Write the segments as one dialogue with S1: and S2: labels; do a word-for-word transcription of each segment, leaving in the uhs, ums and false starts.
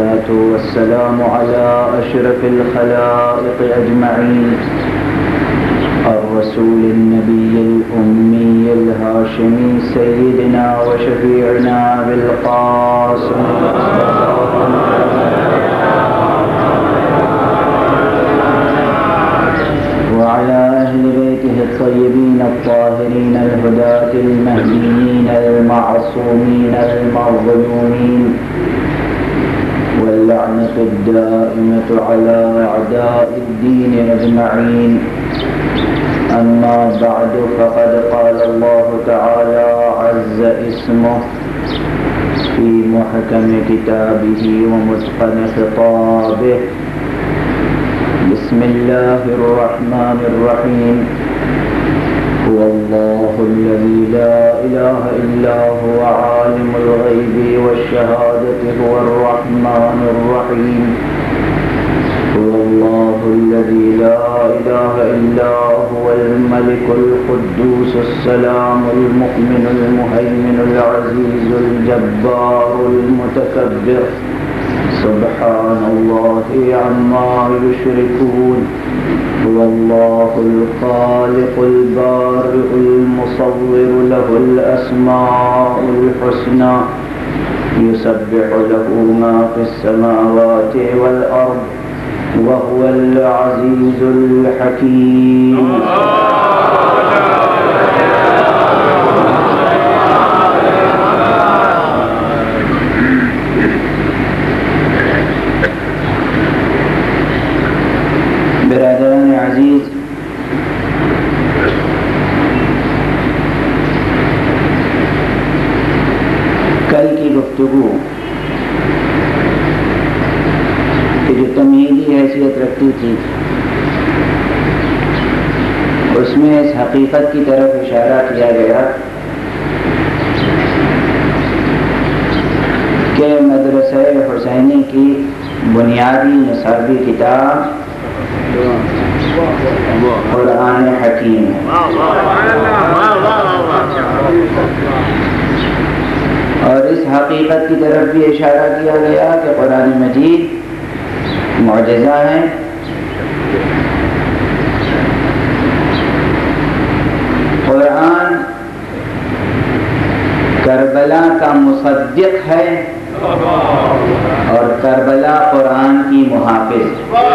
S1: والصلاة والسلام على أشرف الخلائق أجمعين الرسول النبي الأمي الهاشمي سيدنا وشفيعنا بالقاسم وعلى أهل بيته الطيبين الطاهرين الهداة المهديين المعصومين المظلومين واللعنة الدائمة على أعداء الدين أجمعين. أما بعد فقد قال الله تعالى عز اسمه في محكم كتابه ومتقن خطابه. بسم الله الرحمن الرحيم. هو الله الذي لا إله إلا هو عالم الغيب والشهادة هو الرحمن الرحيم. هو الله الذي لا إله إلا هو الملك القدوس السلام المؤمن المهيمن العزيز الجبار المتكبر. سبحان الله عما يشركون. هو الله الخالق البارئ المصور له الأسماء الحسنى يسبح له ما في السماوات والأرض وهو العزيز الحكيم. برادران عزیز، کل کی گفتگو کہ جو تمہیدی حیثیت رکھتی تھی اس میں اس حقیقت کی طرف اشارہ کیا گیا کہ مدرسہ حسینی کی بنیادی نصابی کتاب قرآن حکیم ہے، اور اس حقیقت کی طرف بھی اشارہ کیا گیا کہ قرآن مجید معجزہ ہے، قرآن کربلا کا مصدق ہے اور کربلا قرآن کی محافظ.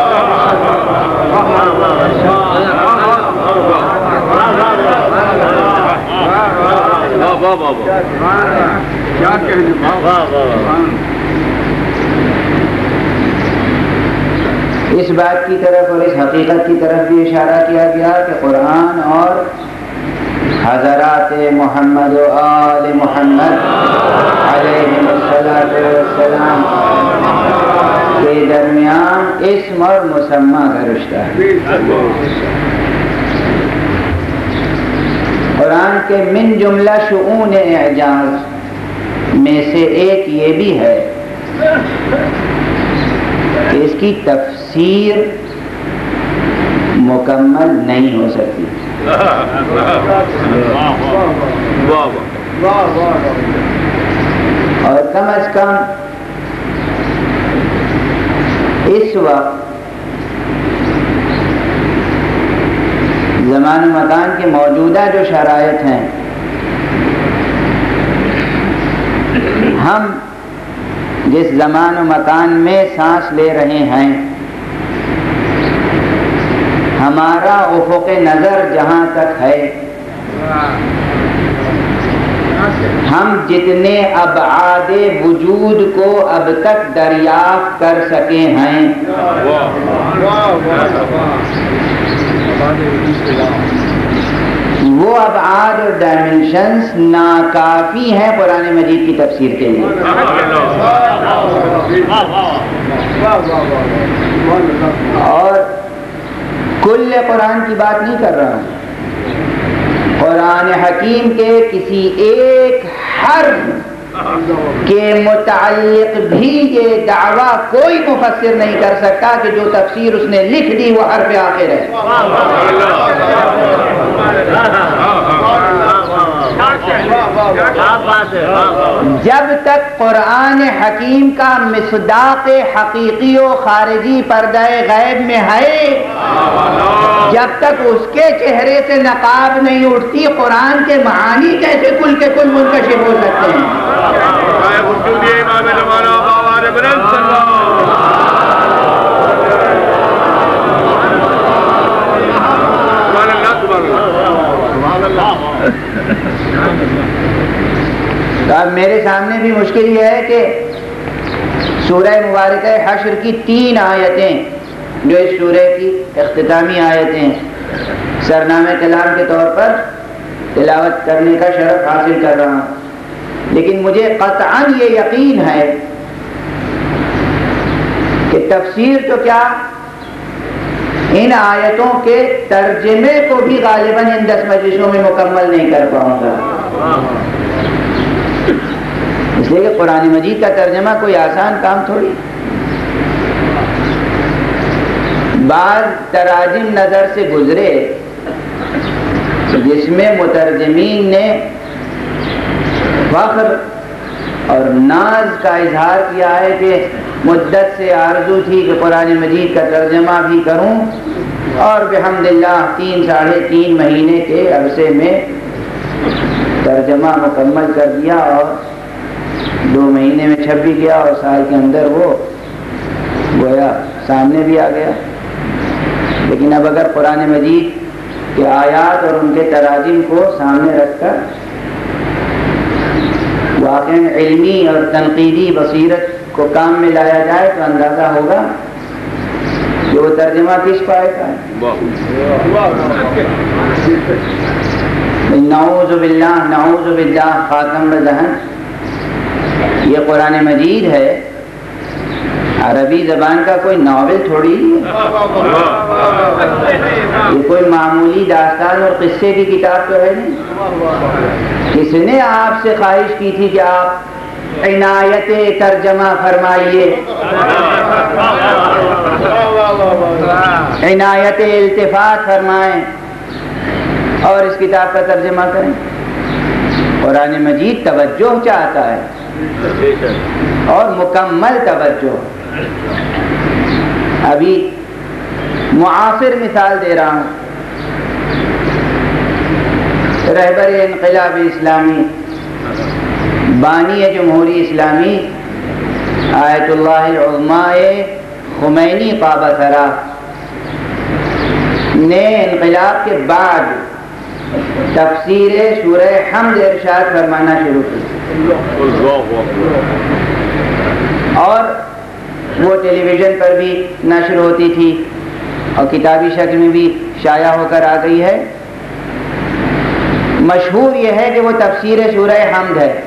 S1: اس بات کی طرف اور اس حقیقت کی طرف بھی اشارہ کیا گیا کہ قرآن اور حضرات محمد و آل محمد علیہ السلام کے درمیان اسم اور مسمى کا رشتہ ہے. قرآن کے من جملہ شؤون اعجاز میں سے ایک یہ بھی ہے کہ اس کی تفسیر مکمل نہیں ہو سکتی، اور کم از کم اس وقت زمان و مکان کے موجودہ جو شرائط ہیں، ہم جس زمان و مکان میں سانس لے رہے ہیں، ہمارا افق نظر جہاں تک ہے، ہم جتنے ابعاد وجود کو اب تک دریافت کر سکے ہیں، وہ ابعاد اور ڈائمنشنز ناکافی ہیں قرآن مجید کی تفسیر کے لیے. اور کل قرآن کی بات نہیں کر رہا ہوں، قرآن حکیم کے کسی ایک حرف کے متعلق بھی یہ دعویٰ کوئی مفسر نہیں کر سکتا کہ جو تفسیر اس نے لکھ دی وہ حرف آخر ہے. جب تک قرآن حکیم کا مصداق حقیقی و خارجی پردہ غیب میں ہے، جب تک اس کے چہرے سے نقاب نہیں اٹھتی، قرآن کے معانی کیسے کل کے کل منکشف ہو سکتے ہیں؟ تو اب میرے سامنے بھی مشکل یہ ہے کہ سورہ مبارکہ حشر کی تین آیتیں جو اس سورہ کی اختتامی آیتیں سرنامہ کلام کے طور پر تلاوت کرنے کا شرف حاصل کر رہا ہوں، لیکن مجھے قطعاً یہ یقین ہے کہ تفسیر تو کیا، ان آیتوں کے ترجمے کو بھی غالباً ان دس مجلسوں میں مکمل نہیں کر پاؤں گا، اس لیے کہ قرآن مجید کا ترجمہ کوئی آسان کام تھوڑی۔ بعض تراجم نظر سے گزرے جس میں مترجمین نے فخر اور ناز کا اظہار کیا ہے کہ مدت سے آرزو تھی کہ قرآن مجید کا ترجمہ بھی کروں، اور بحمد اللہ تین ساڑھے تین مہینے کے عرصے میں ترجمہ مکمل کر دیا، اور دو مہینے میں چھپ بھی گیا، اور سال کے اندر وہ گویا سامنے بھی آ گیا۔ لیکن اب اگر قرآن مجید کے آیات اور ان کے تراجم کو سامنے رکھ کر واقعی علمی اور تنقیدی بصیرت کو کام میں لایا جائے تو اندازہ ہوگا کہ وہ ترجمہ کس پائے کا ہے۔ نعوذ باللہ نعوذ باللہ خاتم بذہن، یہ قرآن مجید ہے، عربی زبان کا کوئی ناول تھوڑی ہے، یہ کوئی معمولی داستان اور قصے کی کتاب تو ہے نہیں۔ کس نے آپ سے خواہش کی تھی کہ آپ عنایت ترجمہ فرمائیے، عنایت التفات فرمائیں اور اس کتاب کا ترجمہ کریں؟ قرآن مجید توجہ چاہتا ہے اور مکمل توجہ۔ ابھی معاصر مثال دے رہا ہوں، رہبر انقلاب اسلامی، بانی جمہوری اسلامی آیت اللہ العظمی خمینی قابہ سرا نے انقلاب کے بعد تفسیر سورہ حمد ارشاد فرمانا شروع کی، اور وہ ٹیلی ویژن پر بھی نشر ہوتی تھی اور کتابی شکل میں بھی شائع ہو کر آ گئی ہے۔ مشہور یہ ہے کہ وہ تفسیر سورہ حمد ہے،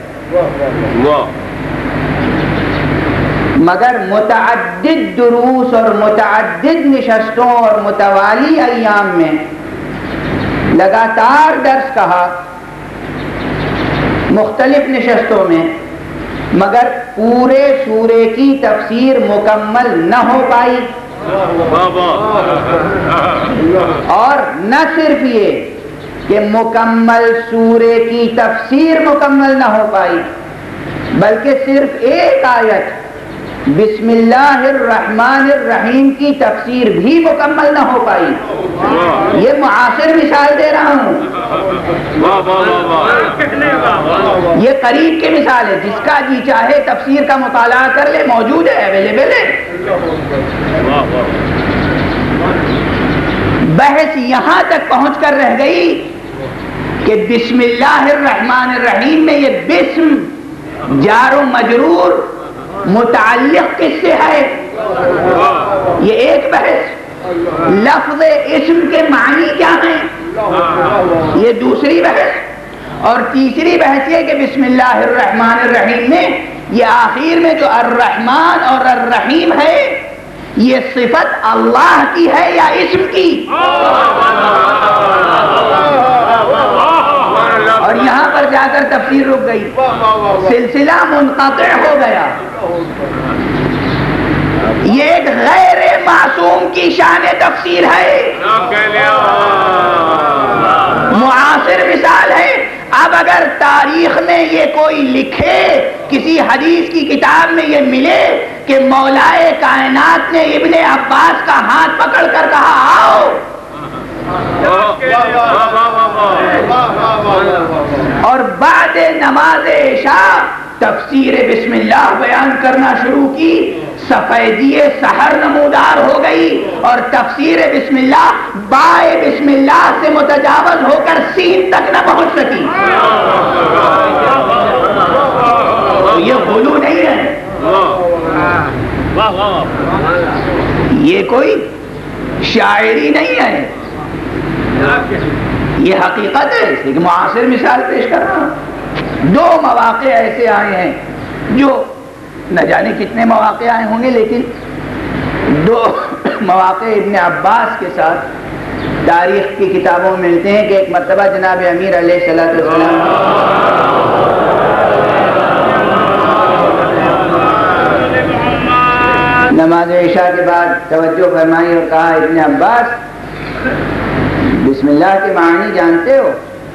S1: مگر متعدد دروس اور متعدد نشستوں اور متوالی ایام میں لگاتار درس کہا مختلف نشستوں میں، مگر پورے سورے کی تفسیر مکمل نہ ہو پائی، اور نہ صرف یہ کہ مکمل سورے کی تفسیر مکمل نہ ہو پائی، بلکہ صرف ایک آیت بسم اللہ الرحمن الرحیم کی تفسیر بھی مکمل نہ ہو پائی۔ یہ معاصر مثال دے رہا ہوں، یہ قریب کی مثال ہے، جس کا جی چاہے تفسیر کا مطالعہ کر لے، موجود ہے، اویلیبل ہے۔ بحث یہاں تک پہنچ کر رہ گئی کہ بسم اللہ الرحمن الرحیم میں یہ بسم جار و مجرور متعلق کس سے ہے، یہ ایک بحث۔ لفظ اسم کے معنی کیا ہیں، یہ دوسری بحث۔ اور تیسری بحث یہ کہ بسم اللہ الرحمن الرحیم میں یہ آخر میں جو الرحمن اور الرحیم ہے، یہ صفت اللہ کی ہے یا اسم کی؟ اور یہاں پر جا کر تفسیر رک گئی، سلسلہ منقطع ہو گیا۔ یہ ایک غیر معصوم کی شان تفسیر ہے، معاصر مثال ہے، اب اگر تاریخ میں یہ کوئی لکھے، کسی حدیث کی کتاب میں یہ ملے کہ مولائے کائنات نے ابن عباس کا ہاتھ پکڑ کر کہا آؤ، اور بعد نماز عشاء تفسیر بسم اللہ بیان کرنا شروع کی، سفیدی سحر نمودار ہو گئی اور تفسیر بسم اللہ بائے بسم اللہ سے متجاوز ہو کر سین تک نہ پہنچ سکی. یہ غلو نہیں ہے، یہ کوئی شاعری نہیں ہے، یہ حقیقت ہے. ایک معاصر مثال پیش کر رہا ہوں. دو مواقع ایسے آئے ہیں جو نہ جانے کتنے مواقع آئے ہوں گے، لیکن دو مواقع ابن عباس کے ساتھ تاریخ کی کتابوں میں ملتے ہیں کہ ایک مرتبہ جناب امیر علیہ السلام نماز عشاء کے بعد توجہ فرمائی اور کہا ابن عباس بسم اللہ کے معنی جانتے ہو؟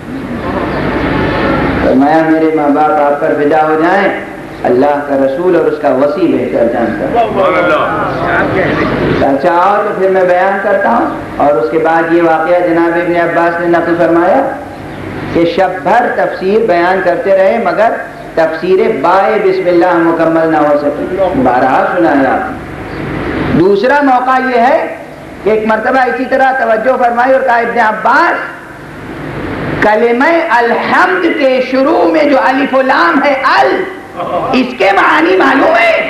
S1: فرمایا میرے ماں باپ آپ پر فدا ہو جائیں، اللہ کا رسول اور اس کا وصی بہتر جانتا ہے. اچھا آؤ تو پھر میں بیان کرتا ہوں. اور اس کے بعد یہ واقعہ جناب ابن عباس نے نقل فرمایا کہ شب بھر تفسیر بیان کرتے رہے مگر تفسیر بائے بسم اللہ مکمل نہ ہو سکی. بارہا سنایا. دوسرا موقع یہ ہے کہ ایک مرتبہ اسی طرح توجہ فرمائی اور کہا ابن عباس کلمہ الحمد کے شروع میں جو الف و لام ہے ال، اس کے معنی معلوم ہے؟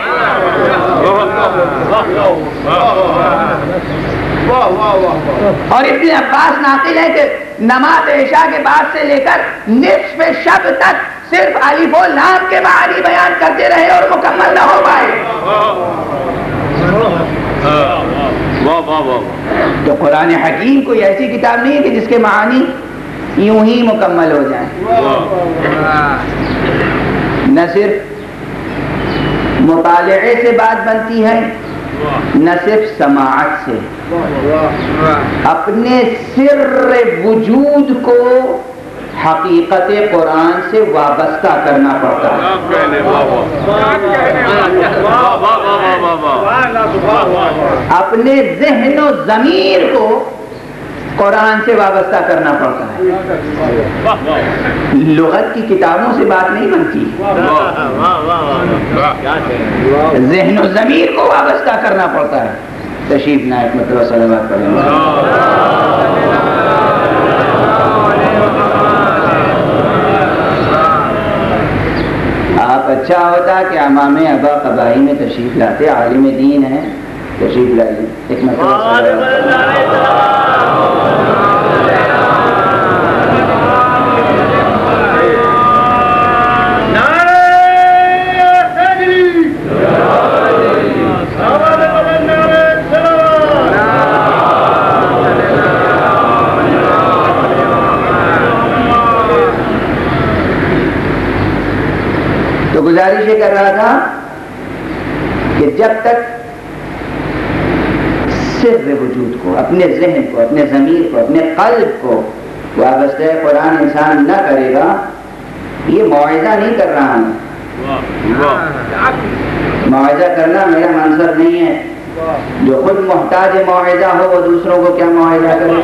S1: اور ابن عباس ناقل ہے کہ نماز عشاء کے بعد سے لے کر نصف شب تک صرف الف و لام کے معنی بیان کرتے رہے اور مکمل نہ ہو پائے. تو قرآن حکیم کوئی ایسی کتاب نہیں ہے کہ جس کے معنی یوں ہی مکمل ہو جائیں. نہ صرف مطالعے سے بات بنتی ہے، نہ صرف سماعت سے، اپنے سر وجود کو حقیقت قرآن سے وابستہ کرنا پڑتا ہے. اپنے ذہن و ضمیر کو قرآن سے وابستہ کرنا پڑتا ہے. لغت کی کتابوں سے بات نہیں بنتی، ذہن و ضمیر کو وابستہ کرنا پڑتا ہے. تشریف نائب مطلب صلوات پڑھیں. آپ اچھا ہوتا کہ امام ابا قبائی میں تشریف لاتے، عالم دین ہیں، تشریف لائیے. ایک تو گزارش یہ کر رہا تھا کہ جب تک سر وجود کو، اپنے ذہن کو، اپنے ضمیر کو، اپنے قلب کو وابستہ قرآن انسان نہ کرے گا، یہ موعظہ نہیں کر رہا ہوں، موعظہ کرنا میرا منصب نہیں ہے. جو خود محتاج موعظہ ہو وہ دوسروں کو کیا موعظہ کرے.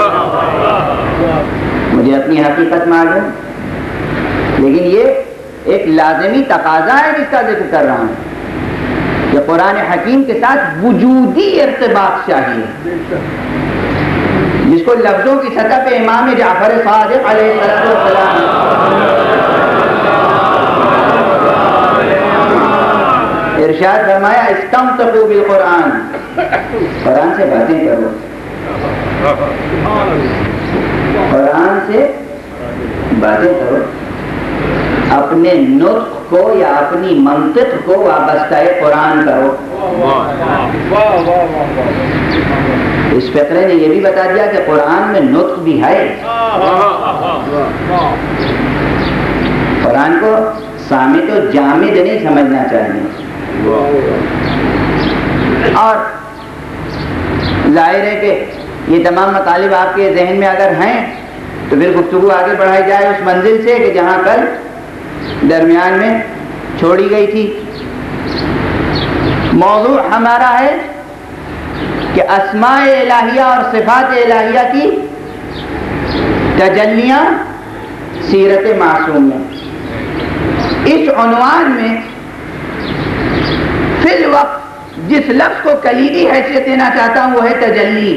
S1: مجھے اپنی حقیقت معلوم، لیکن یہ ایک لازمی تقاضا ہے جس کا ذکر کر رہا ہوں کہ قرآن حکیم کے ساتھ وجودی ارتباط چاہیے، جس کو لفظوں کی سطح پہ امام جعفر صادق علیہ السلام ارشاد فرمایا استمتعوا بالقرآن، قرآن سے باتیں کرو، قرآن سے باتیں کرو. اپنے نطق کو یا اپنی منطق کو وابستہ قرآن کرو. اس فقرے نے یہ بھی بتا دیا کہ قرآن میں نطق بھی ہے. قرآن کو صامت و جامد نہیں سمجھنا چاہیے. اور ظاہر ہے کہ یہ تمام مطالب آپ کے ذہن میں اگر ہیں تو پھر گفتگو آگے بڑھائی جائے اس منزل سے کہ جہاں کل درمیان میں چھوڑی گئی تھی۔ موضوع ہمارا ہے کہ اسماء الہیہ اور صفات الہیہ کی تجلیاں سیرت معصوم میں۔ اس عنوان میں فی الوقت جس لفظ کو کلیدی حیثیت دینا چاہتا ہوں وہ ہے تجلی۔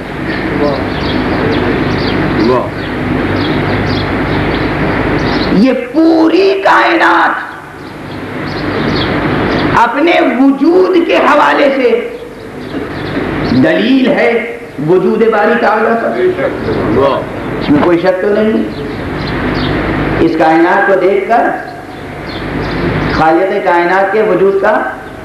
S1: یہ پوری کائنات اپنے وجود کے حوالے سے دلیل ہے وجود باری تعالیٰ کا، اس میں کوئی شک تو نہیں۔ اس کائنات کو دیکھ کر خالق کائنات کے وجود کا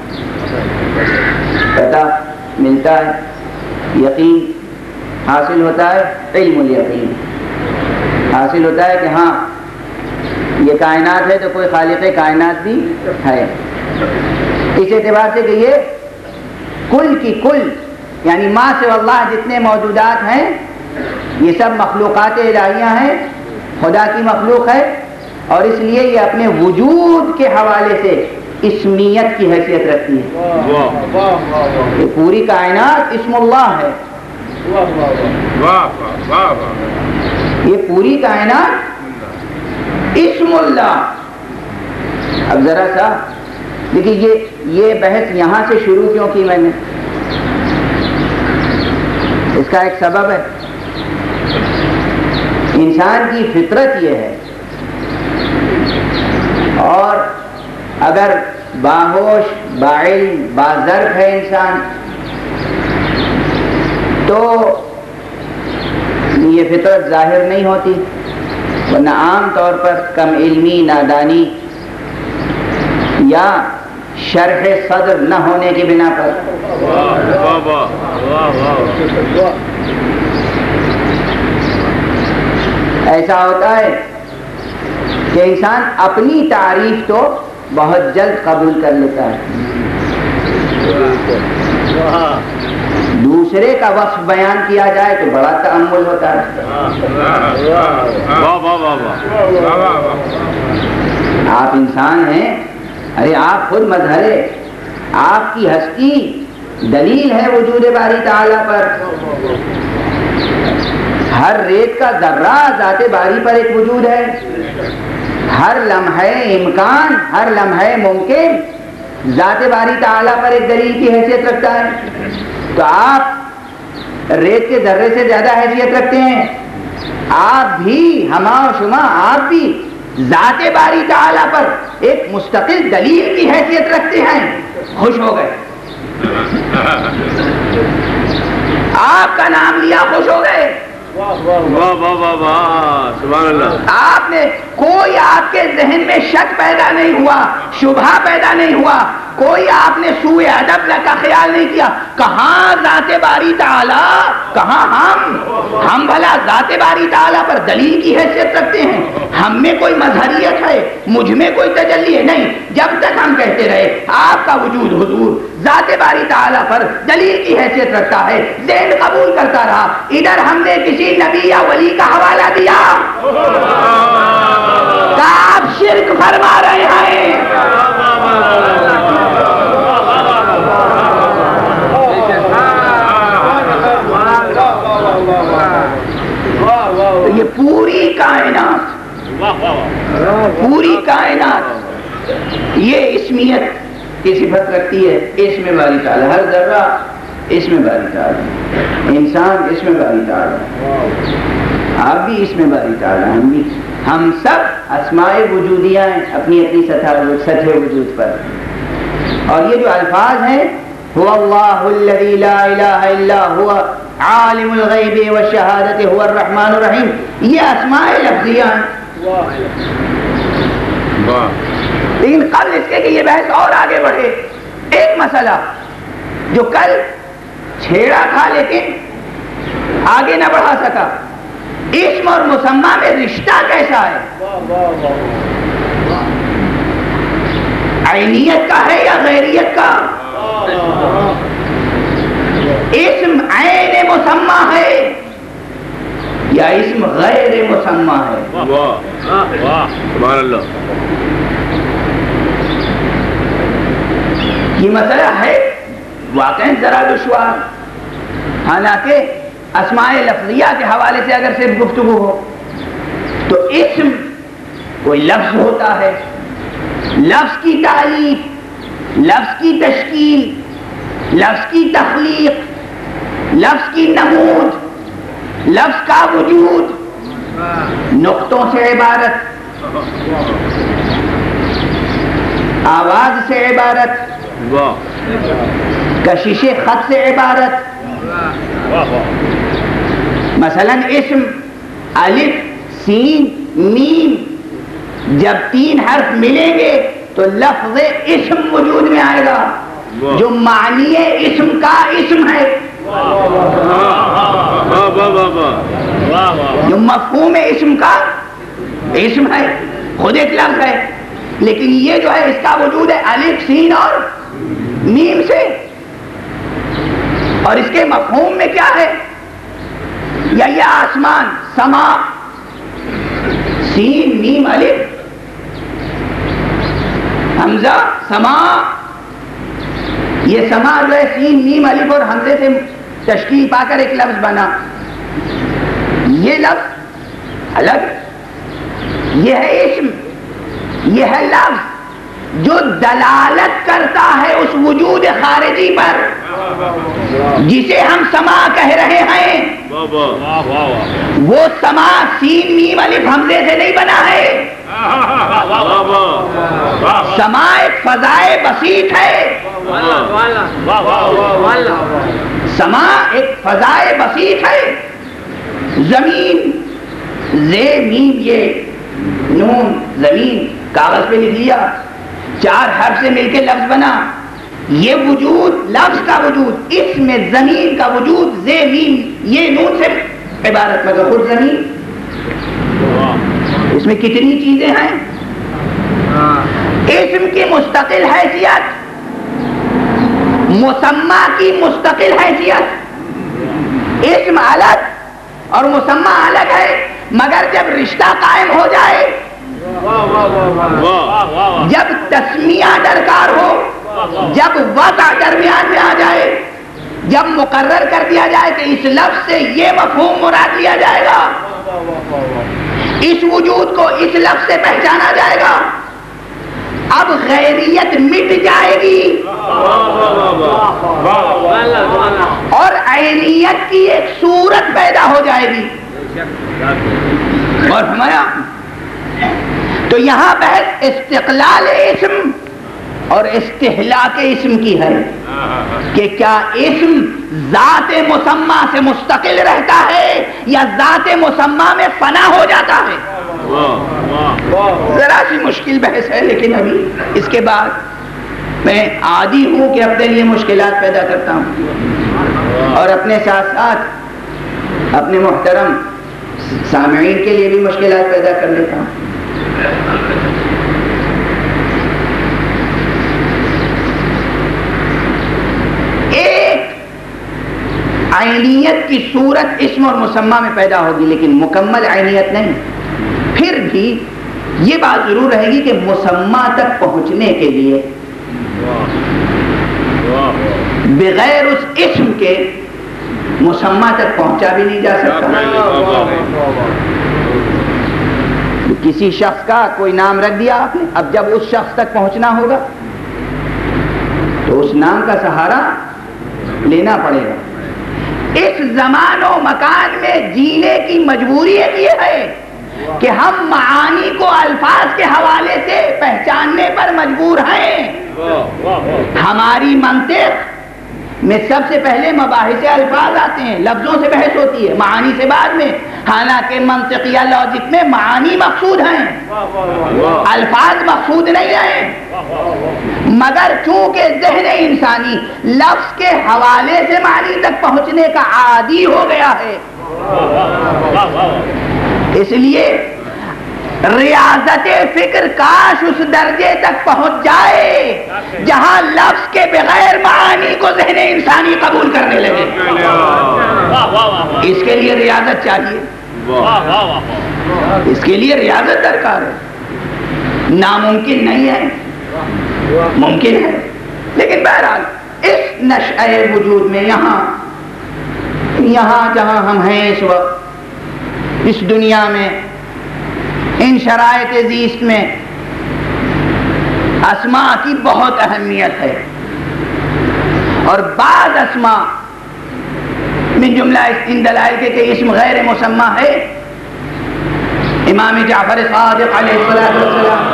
S1: پتہ ملتا ہے، یقین حاصل ہوتا ہے، علم الیقین حاصل ہوتا ہے کہ ہاں یہ کائنات ہے تو کوئی خالق کائنات بھی ہے۔ اس اعتبار سے کہ یہ کل کی کل یعنی ما سے اللہ جتنے موجودات ہیں یہ سب مخلوقات الہیہ ہیں، خدا کی مخلوق ہے، اور اس لیے یہ اپنے وجود کے حوالے سے اسمیت کی حیثیت رکھتی ہے۔ یہ پوری کائنات اسم اللہ ہے، یہ پوری کائنات اسم اللہ۔ اب ذرا سا دیکھیے یہ یہ بحث یہاں سے شروع کیوں کی میں نے، اس کا ایک سبب ہے۔ انسان کی فطرت یہ ہے، اور اگر باہوش باعلم باظرف ہے انسان تو یہ فطرت ظاہر نہیں ہوتی، ورنہ عام طور پر کم علمی، نادانی یا شرح صدر نہ ہونے کی بنا پر ایسا ہوتا ہے کہ انسان اپنی تعریف تو بہت جلد قبول کر لیتا ہے، دوسرے کا وصف بیان کیا جائے تو بڑا تأمل ہوتا ہے۔ آپ انسان ہیں، ارے آپ خود مظہر، آپ کی ہستی دلیل ہے وجود باری تعالیٰ پر۔ ہر ریت کا ذرہ ذات باری پر ایک وجود ہے، ہر لمحہ امکان، ہر لمحہ ممکن ذات باری تعالیٰ پر ایک دلیل کی حیثیت رکھتا ہے۔ تو آپ ریت کے ذرے سے زیادہ حیثیت رکھتے ہیں، آپ بھی ہما و شما آپ بھی ذات باری تعالیٰ پر ایک مستقل دلیل کی حیثیت رکھتے ہیں۔ خوش ہو گئے، آپ کا نام لیا خوش ہو گئے،
S2: واہ واہ واہ واہ سبحان اللہ۔
S1: آپ نے کوئی آپ کے ذہن میں شک پیدا نہیں ہوا، شبہ پیدا نہیں ہوا، کوئی آپ نے سوء ادب کا خیال نہیں کیا۔ کہاں ذات باری تعالیٰ، کہاں ہم ہم بھلا ذات باری تعالیٰ پر دلیل کی حیثیت رکھتے ہیں؟ ہم میں کوئی مظہریت ہے، مجھ میں کوئی تجلی ہے؟ نہیں۔ جب تک ہم کہتے رہے آپ کا وجود حضور ذات باری تعالیٰ پر دلیل کی حیثیت رکھتا ہے، ذہن قبول کرتا رہا، ادھر ہم نے کسی نبی یا ولی کا حوالہ دیا کہ آپ شرک فرما رہے ہیں۔ یہ پوری کائنات پوری کائنات یہ اسمیت کی صفت رکھتی ہے، اسم باری تعالیٰ، ہر ذرہ اسم باری تعالیٰ، انسان اسم باری تعالیٰ، آپ بھی اسم باری تعالیٰ، ہم بھی، ہم سب اسماء وجودیہ ہیں اپنی اپنی سطح سطح وجود پر۔ اور یہ جو الفاظ ہیں هو اللہ الذی لا الہ الا هو عالم الغیب والشہادۃ هو الرحمن الرحیم، یہ اسماء لفظیہ ہیں۔ لیکن قبل اس کے کہ یہ بحث اور آگے بڑھے، ایک مسئلہ جو کل چھیڑا تھا لیکن آگے نہ بڑھا سکا، اسم اور مسمى میں رشتہ کیسا ہے؟ عینیت کا ہے یا غیریت کا؟ اسم عین مسمى ہے یا اسم غیر غیر مسمى ہے.
S2: سبحان اللہ.
S1: یہ مسئلہ ہے واقعی ذرا دشوار، حالانکہ اسماء لفظیہ کے حوالے سے اگر صرف گفتگو ہو تو اسم کوئی لفظ ہوتا ہے، لفظ کی تعلیق، لفظ کی تشکیل، لفظ کی تخلیق، لفظ کی نمود، لفظ کا وجود نقطوں سے عبارت، آواز سے عبارت، کشش خط سے عبارت. مثلا اسم الف سین میم جب تین حرف ملیں گے تو لفظ اسم وجود میں آئے گا جو معنی اسم کا اسم ہے، جو مفہوم اسم کا اسم ہے، خود ایک لفظ ہے، لیکن یہ جو ہے اس کا وجود ہے الف سین اور میم سے. اور اس کے مفہوم میں کیا ہے؟ یا یہ آسمان، سما، سین میم الف حمزہ سما، یہ سما جو ہے سین میم الف اور حمزے سے تشکیل پا کر ایک لفظ بنا. یہ لفظ الگ، یہ ہے اسم، یہ ہے لفظ جو دلالت کرتا ہے اس وجود خارجی پر جسے ہم سما کہہ رہے ہیں. وہ سما سین میم الف حمزے سے نہیں بنا ہے. سما ایک فضائے بسیط ہے، سما ایک فضائے بسیط ہے. زمین، زے میم یہ نون زمین کاغذ پہ لکھ لیا، چار حرف سے مل کے لفظ بنا. یہ وجود، لفظ کا وجود، اس میں زمین کا وجود، زے میم یہ نون سے عبارت، مگر خود زمین. اس میں کتنی چیزیں ہیں؟ اسم کی مستقل حیثیت، مسمى کی مستقل حیثیت. اسم الگ اور مسمى الگ ہے، مگر جب رشتہ قائم ہو جائے، جب تسمیہ درکار ہو، جب وضع درمیان میں آ جائے، جب مقرر کر دیا جائے کہ اس لفظ سے یہ مفہوم مراد لیا جائے گا، اس وجود کو اس لفظ سے پہچانا جائے گا، اب غیریت مٹ جائے گی اور عینیت کی ایک صورت پیدا ہو جائے گی. اور ہمارا تو یہاں بحث استقلال اسم اور استحلاک اسم کی ہے کہ کیا اسم ذات مسمى سے مستقل رہتا ہے یا ذات مسمى میں فنا ہو جاتا ہے. ذرا سی مشکل بحث ہے، لیکن ابھی اس کے بعد میں عادی ہوں کہ اپنے لیے مشکلات پیدا کرتا ہوں اور اپنے ساتھ ساتھ اپنے محترم سامعین کے لیے بھی مشکلات پیدا کر لیتا ہوں. ایک عینیت کی صورت اسم اور مسمى میں پیدا ہوگی، لیکن مکمل عینیت نہیں. پھر بھی یہ بات ضرور رہے گی کہ مسمى تک پہنچنے کے لیے بغیر اس اسم کے مسمى تک پہنچا بھی نہیں جا سکتا. کسی شخص کا کوئی نام رکھ دیا آپ نے، اب جب اس شخص تک پہنچنا ہوگا تو اس نام کا سہارا لینا پڑے گا. اس زمان و مکان میں جینے کی مجبوری یہ ہے کہ ہم معانی کو الفاظ کے حوالے سے پہچاننے پر مجبور ہیں. ہماری منطق میں سب سے پہلے مباحث الفاظ آتے ہیں، لفظوں سے بحث ہوتی ہے، معانی سے بعد میں. حالانکہ منطق یا لاجک میں معانی مقصود ہیں، الفاظ مقصود نہیں ہیں، مگر چونکہ ذہن انسانی لفظ کے حوالے سے معنی تک پہنچنے کا عادی ہو گیا ہے، اس لیے ریاضت فکر کاش اس درجے تک پہنچ جائے جہاں لفظ کے بغیر معانی کو ذہن انسانی قبول کرنے لگے. اس کے لیے ریاضت چاہیے. اس کے لیے ریاضت درکار ہے، ناممکن نہیں ہے، ممکن ہے، لیکن بہرحال اس نشأہ وجود میں یہاں یہاں جہاں ہم ہیں اس وقت اس دنیا میں ان شرائط زیست میں اسماء کی بہت اہمیت ہے، اور بعض اسماء من جملہ ان دلائل کے کہ اسم غیر مسمى ہے۔ امام جعفر صادق علیہ السلام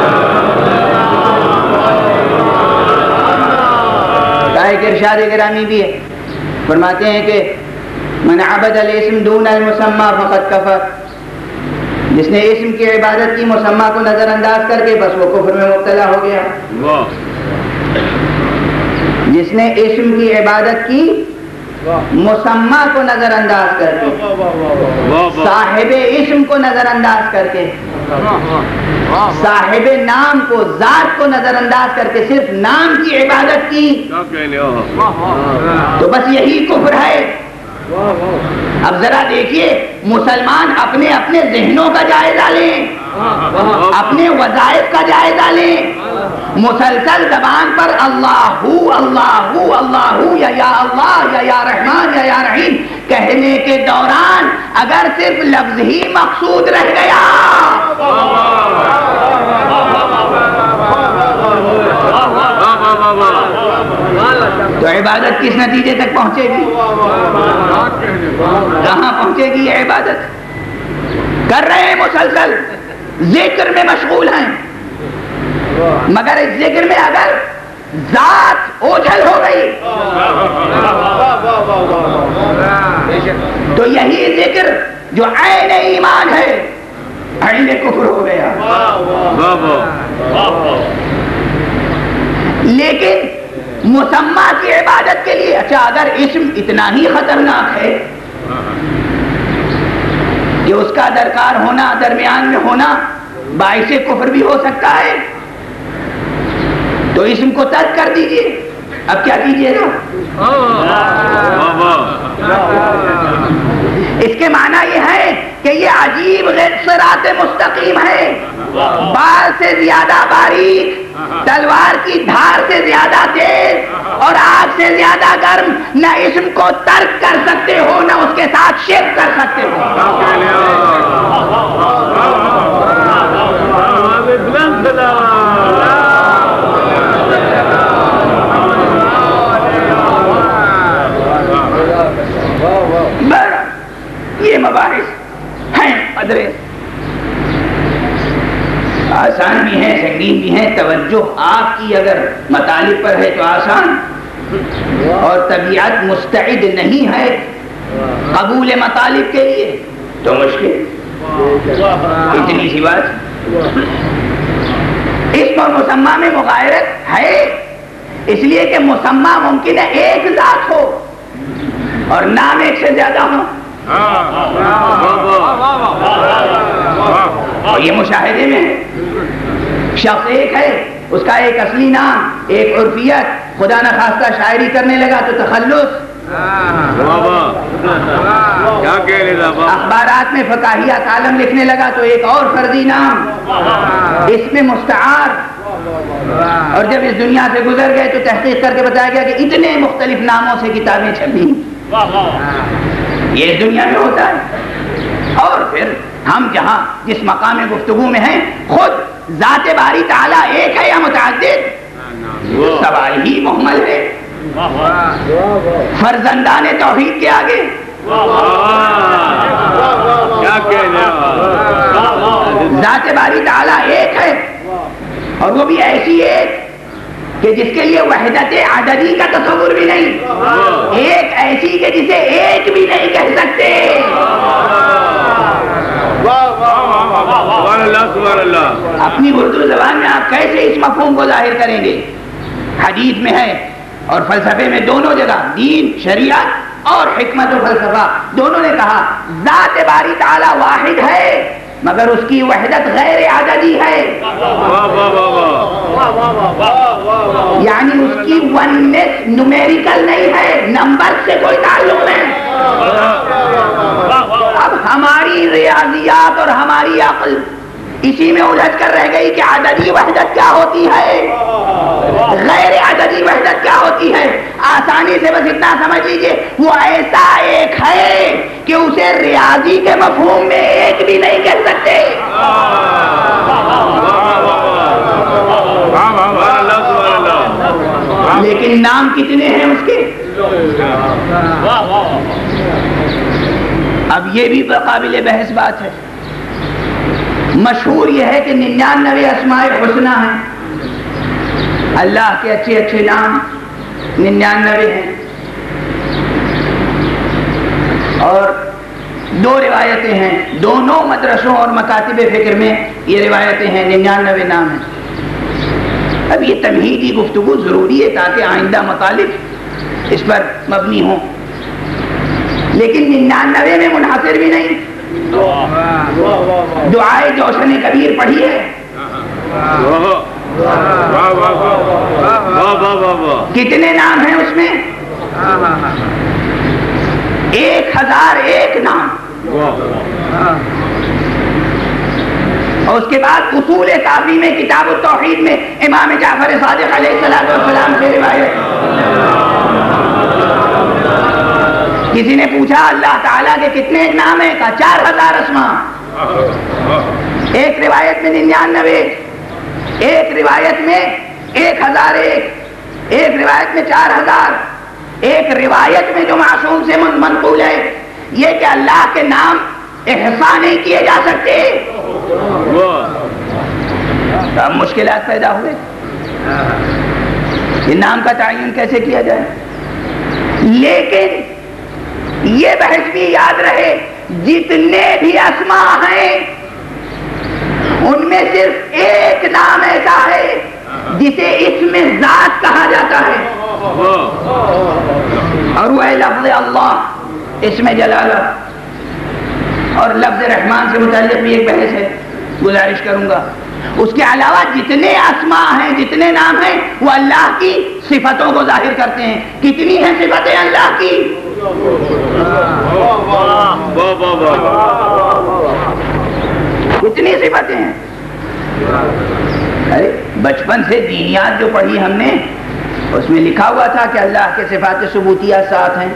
S1: کا ایک ارشاد گرامی بھی ہے، فرماتے ہیں کہ من عبد الاسم دون المسمى فقد کفر، جس نے اسم کی عبادت کی مسمى کو نظر انداز کر کے بس وہ کفر میں مبتلا ہو گیا۔ جس نے اسم کی عبادت کی مسمى کو نظر انداز کر کے، صاحب اسم کو نظر انداز کر کے، صاحب نام کو، ذات کو نظر انداز کر کے صرف نام کی عبادت کی تو بس یہی کفر ہے۔ اب ذرا دیکھیے مسلمان اپنے اپنے ذہنوں کا جائزہ لیں، اپنے وظائف کا جائزہ لیں، مسلسل زبان پر اللہ اللہ اللہ یا یا اللہ یا یا رحمان یا یا رحیم کہنے کے دوران اگر صرف لفظ ہی مقصود رہ گیا تو عبادت کس نتیجے تک پہنچے گی؟ کہاں پہنچے گی یہ عبادت؟ کر رہے ہیں مسلسل، ذکر میں مشغول ہیں، مگر اس ذکر میں اگر ذات اوجھل ہو گئی تو یہی ذکر جو عین ایمان ہے عین کفر ہو گیا۔ لیکن مسمى کی عبادت کے لیے اچھا اگر اسم اتنا ہی خطرناک ہے کہ اس کا درکار ہونا، درمیان میں ہونا باعث کفر بھی ہو سکتا ہے تو اسم کو ترک کر دیجئے۔ اب کیا کیجئے گا؟ اس کے معنی یہ ہے کہ یہ عجیب غیر صراط مستقیم ہے، بال سے زیادہ باریک، تلوار کی دھار سے زیادہ تیز اور آگ سے زیادہ گرم، نہ اسم کو ترک کر سکتے ہو نہ اس کے ساتھ شرک کر سکتے ہو۔ یہ مباحث ہیں قدرے آسان بھی ہیں، سنگین بھی ہیں، توجہ آپ کی اگر مطالب پر ہے تو آسان، اور طبیعت مستعد نہیں ہے قبول مطالب کے لیے تو مشکل۔ اتنی سی بات، اسم اور مسمى میں مغایرت ہے، اس لیے کہ مسمى ممکن ہے ایک ذات ہو اور نام ایک سے زیادہ ہو، اور یہ مشاہدے میں ہے۔ شخص ایک ہے، اس کا ایک اصلی نام، ایک عرفیت، خدا نخواستہ شاعری کرنے لگا تو تخلص، اخبارات میں فقاہیہ کالم لکھنے لگا تو ایک اور فرضی نام، اس میں مستعار، اور جب اس دنیا سے گزر گئے تو تحقیق کر کے بتایا گیا کہ اتنے مختلف ناموں سے کتابیں چھپی۔ یہ اس دنیا میں ہوتا ہے، اور پھر ہم جہاں جس مقام گفتگو میں ہیں خود ذات باری تعالیٰ ایک ہے یا متعدد، سوال ہی محمل ہے۔ فرزندان توحید کے آگے ذات باری تعالیٰ ایک ہے، اور وہ بھی ایسی ایک کہ جس کے لیے وحدت عددی کا تصور بھی نہیں، ایک ایسی کہ جسے ایک بھی نہیں کہہ سکتے۔ اپنی اردو زبان میں آپ کیسے اس مفہوم کو ظاہر کریں گے؟ حدیث میں ہے اور فلسفے میں، دونوں جگہ، دین شریعت اور حکمت و فلسفہ دونوں نے کہا ذات باری تعالیٰ واحد ہے مگر اس کی وحدت غیر عددی ہے، یعنی اس کی وننس نومیریکل نہیں ہے، نمبر سے کوئی تعلق نہیں۔ اب ہماری ریاضیات اور ہماری عقل اسی میں الجھ کر رہ گئی کہ عددی وحدت کیا ہوتی ہے، غیر عددی وحدت کیا ہوتی ہے۔ آسانی سے بس اتنا سمجھ لیجئے، وہ ایسا ایک ہے کہ اسے ریاضی کے مفہوم میں ایک بھی نہیں کہہ سکتے، لیکن نام کتنے ہیں اس کے۔ اب یہ بھی قابل بحث بات ہے۔ مشہور یہ ہے کہ ننانوے اسماء حسنہ ہیں، اللہ کے اچھے اچھے نام ننانوے ہیں، اور دو روایتیں ہیں، دونوں مدرسوں اور مکاتب فکر میں یہ روایتیں ہیں، ننانوے نام ہیں۔ اب یہ تمہیدی گفتگو ضروری ہے تاکہ آئندہ مطالب اس پر مبنی ہوں، لیکن ننانوے میں منحصر بھی نہیں۔ دعائے جوشن کبیر پڑھی ہے، کتنے نام ہیں اس میں؟ ایک ہزار ایک نام۔ اور اس کے بعد اصول کافی میں کتاب التوحید میں امام جعفر صادق علیہ السلام سے روایت، کسی نے پوچھا اللہ تعالیٰ کے کتنے نام ہیں؟ کہا چار ہزار اسماء۔ ایک روایت میں ننانوے، ایک روایت میں ایک ہزار ایک، ایک روایت میں چار ہزار، ایک روایت میں جو معصوم سے منقول ہے یہ کہ اللہ کے نام احصاء نہیں کیے جا سکتے۔ اب مشکلات پیدا ہوئے، یہ نام کا تعین کیسے کیا جائے؟ لیکن یہ بحث بھی یاد رہے، جتنے بھی اسماء ہیں ان میں صرف ایک نام ایسا ہے جسے اسم ذات کہا جاتا ہے، اور وہ ہے لفظ اللہ، اسم جلالہ۔ اور لفظ رحمان سے متعلق بھی ایک بحث ہے، گزارش کروں گا۔ اس کے علاوہ جتنے اسماء ہیں، جتنے نام ہیں، وہ اللہ کی صفتوں کو ظاہر کرتے ہیں۔ کتنی ہیں صفتیں اللہ کی؟ کتنی صفتیں ہیں؟ ارے بچپن سے دینیات جو پڑھی ہم نے اس میں لکھا ہوا تھا کہ اللہ کے صفات ثبوتیہ سات ہیں،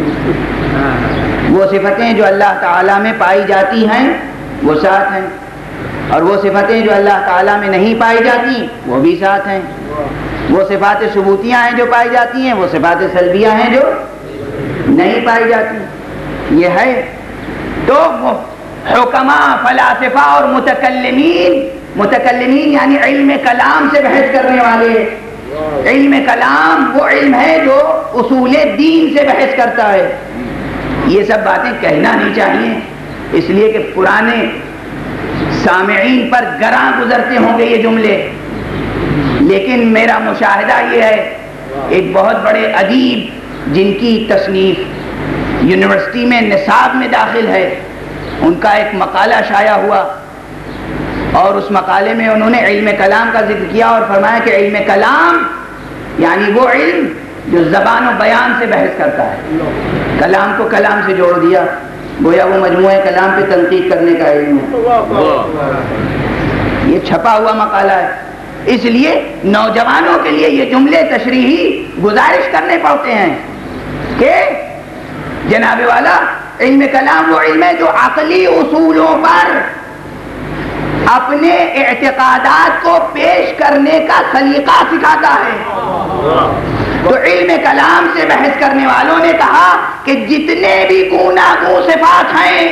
S1: وہ صفتیں جو اللہ تعالیٰ میں پائی جاتی ہیں وہ سات ہیں، اور وہ صفتیں جو اللہ تعالیٰ میں نہیں پائی جاتی وہ بھی سات ہیں۔ وہ صفات ثبوتیہ ہیں جو پائی جاتی ہیں، وہ صفات سلبیہ ہیں جو نہیں پائی جاتی، یہ ہے۔ تو حکماء، فلاسفہ اور متکلمین، متکلمین یعنی علم کلام سے بحث کرنے والے، علم کلام وہ علم ہے جو اصول دین سے بحث کرتا ہے۔ یہ سب باتیں کہنا نہیں چاہیے، اس لیے کہ پرانے سامعین پر گراں گزرتے ہوں گے یہ جملے، لیکن میرا مشاہدہ یہ ہے، ایک بہت بڑے ادیب جن کی تصنیف یونیورسٹی میں نصاب میں داخل ہے، ان کا ایک مقالہ شائع ہوا، اور اس مقالے میں انہوں نے علم کلام کا ذکر کیا اور فرمایا کہ علم کلام یعنی وہ علم جو زبان و بیان سے بحث کرتا ہے۔ کلام کو کلام سے جوڑ دیا، گویا وہ مجموعہ کلام پہ تنقید کرنے کا علم ہے۔ یہ چھپا ہوا مقالہ ہے، اس لیے نوجوانوں کے لیے یہ جملے تشریحی گزارش کرنے پڑتے ہیں کہ جناب والا علم کلام وہ علم ہے جو عقلی اصولوں پر اپنے اعتقادات کو پیش کرنے کا سلیقہ سکھاتا ہے۔ تو علم کلام سے بحث کرنے والوں نے کہا کہ جتنے بھی گوناگوں صفات ہیں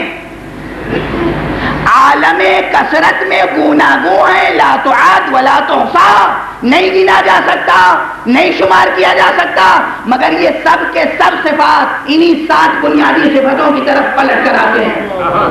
S1: عالم کثرت میں گوناگوں ہیں، لا تعاد ولا تحصى، نہیں گنا جا سکتا، نہیں شمار کیا جا سکتا، مگر یہ سب کے سب صفات انہی سات بنیادی صفتوں کی طرف پلٹ کر آتے ہیں،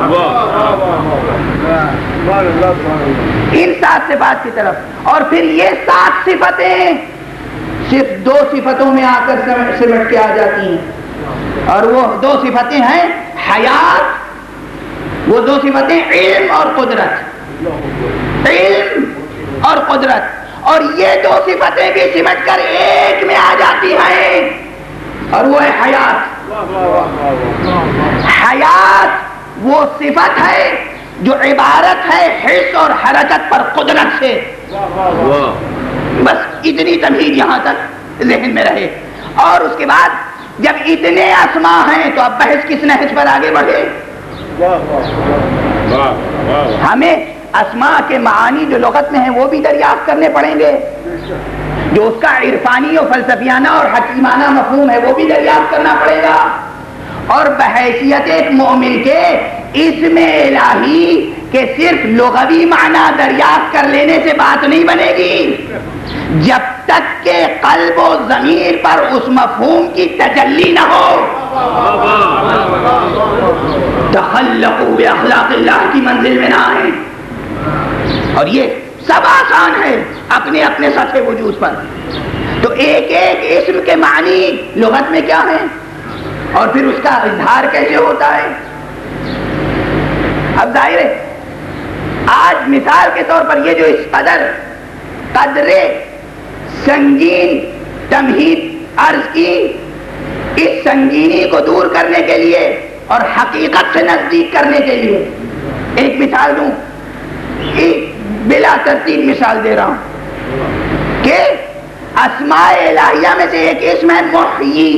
S1: ان سات صفات کی طرف۔ اور پھر یہ سات صفتیں صرف دو صفتوں میں آ کر سمٹ کے آ جاتی ہیں، اور وہ دو صفتیں ہیں حیات، وہ دو صفتیں علم اور قدرت، علم اور قدرت، اور یہ دو صفتیں بھی سمٹ کر ایک میں آ جاتی ہیں، اور وہ ہے حیات۔
S3: حیات وہ صفت ہے جو عبارت ہے حس اور حرکت پر قدرت سے. بس اتنی تمہید یہاں تک ذہن میں رہے. اور اس کے بعد جب اتنے اسماء ہیں تو اب بحث کس نہج پر آگے بڑھے. ہمیں اسماء کے معانی جو لغت میں ہیں وہ بھی دریافت کرنے پڑیں گے، جو اس کا عرفانی و فلسفیانہ اور حکیمانہ مفہوم ہے وہ بھی دریافت کرنا پڑے گا. اور بحیثیت ایک مومن کے اسم الہی کہ صرف لغوی معنی دریافت کر لینے سے بات نہیں بنے گی جب تک کہ قلب و ضمیر پر اس مفہوم کی تجلی نہ ہو. تخلقوا باخلاق اللہ کی منزل میں نہ آئیں. اور یہ سب آسان ہے اپنے اپنے سطح وجود پر. تو ایک ایک اسم کے معنی لغت میں کیا ہے اور پھر اس کا اظہار کیسے ہوتا ہے. اب ظاہر ہے آج مثال کے طور پر یہ جو اس قدر قدر سنگین تمہید عرض کی، اس سنگینی کو دور کرنے کے لیے اور حقیقت سے نزدیک کرنے کے لیے ایک مثال دوں. ایک بلا ترتیب مثال دے رہا ہوں کہ اسماء الہیہ میں سے ایک اسم ہے محیی.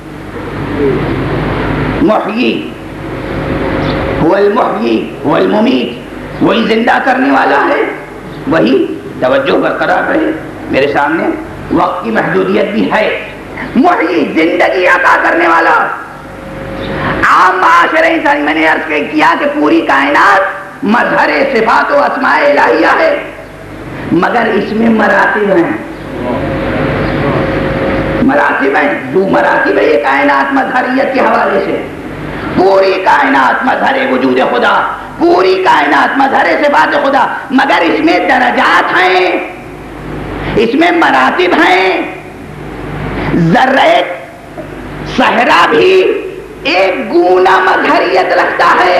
S3: محیی هو المحیی هو الممیت، وہی زندہ کرنے والا ہے، وہی توجہ برقرار رہے میرے سامنے وقت کی محدودیت بھی ہے. محیی زندگی عطا کرنے والا. عام معاشرہ انسانی میں نے عرض کیا کہ پوری کائنات مظہر صفات و اسماء الہیہ ہے مگر اس میں مراتب ہیں. مراتب ہیں دو مراتب ہے یہ کائنات مظہریت کے حوالے سے. پوری کائنات مظہر وجود خدا، پوری کائنات مظہر صفات خدا، مگر اس میں درجات ہیں، اس میں مراتب ہیں. ذرہ صحرا بھی ایک گونا مظہریت رکھتا ہے،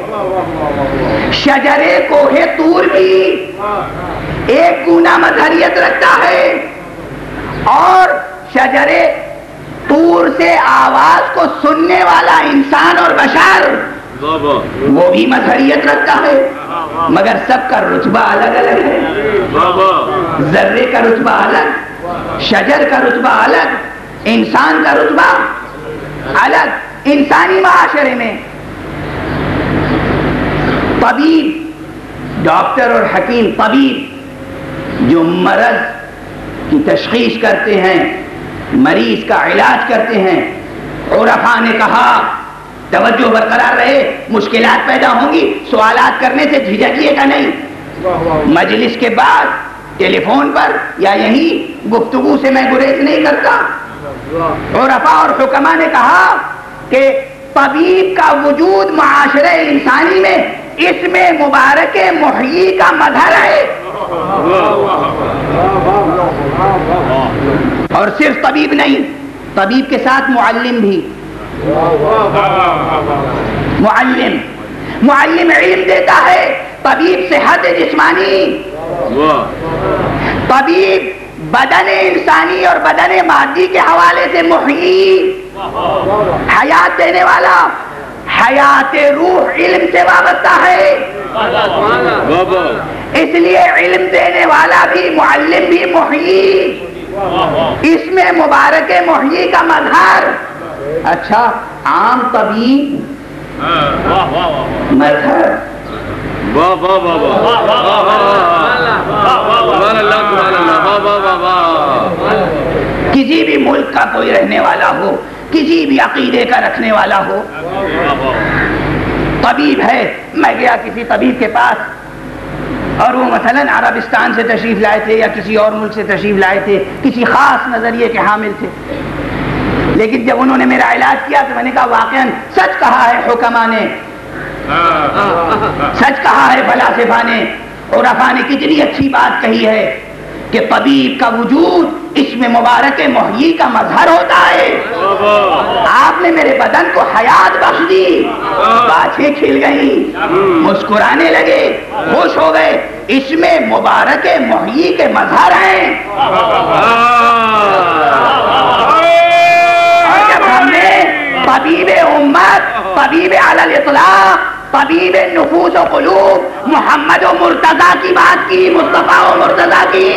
S3: شجر کوہ طور بھی ایک گونا مظہریت رکھتا ہے، اور شجر طور سے آواز کو سننے والا انسان اور بشر وہ بھی مظہریت رکھتا ہے، مگر سب کا رتبہ الگ الگ ہے. ذرے کا رتبہ الگ، شجر کا رتبہ الگ، انسان کا رتبہ الگ. انسانی معاشرے میں طبیب، ڈاکٹر اور حکیم، طبیب جو مرض کی تشخیص کرتے ہیں، مریض کا علاج کرتے ہیں، عرفاء نے کہا توجہ برقرار رہے، مشکلات پیدا ہوں گی سوالات کرنے سے جھجکیے گا نہیں. مجلس کے بعد ٹیلی فون پر یا یہیں گفتگو سے میں گریز نہیں کرتا. عرفاء اور حکماء نے کہا کہ طبیب کا وجود معاشرے انسانی میں اس میں مبارک محیی کا مظہر ہے. اور صرف طبیب نہیں، طبیب کے ساتھ معلم بھی. معلم معلم علم دیتا ہے، طبیب صحت جسمانی، طبیب بدن انسانی اور بدن مادی کے حوالے سے محیی، حیات دینے والا. حیات روح علم سے وابستہ ہے، اس لیے علم دینے والا بھی معلم بھی محیی. اس میں مبارک محیی کا مظہر. اچھا عام طبیب مظہر کسی بھی ملک کا کوئی رہنے والا ہو، کسی بھی عقیدے کا رکھنے والا ہو، طبیب ہے. میں گیا کسی طبیب کے پاس اور وہ مثلاً عربستان سے تشریف لائے تھے یا کسی اور ملک سے تشریف لائے تھے، کسی خاص نظریے کے حامل تھے. لیکن جب انہوں نے میرا علاج کیا تو میں نے کہا واقعاً سچ کہا ہے حکماء نے، سچ کہا ہے فلاسفہ نے، عرفاء نے کتنی اچھی بات کہی ہے کہ طبیب کا وجود اس میں مبارک محیی کا مظہر ہوتا ہے. آپ نے میرے بدن کو حیات بخش دی، باتیں کھل گئیں، مسکرانے لگے، خوش ہو گئے. اس میں مبارک محیی کے مظہر ہیں. اور جب ہم نے طبیب امت، طبیب علی الاطلاق، طبیب نفوس و قلوب، محمد و مرتضیٰ کی بات کی، مصطفیٰ و مرتضیٰ کی.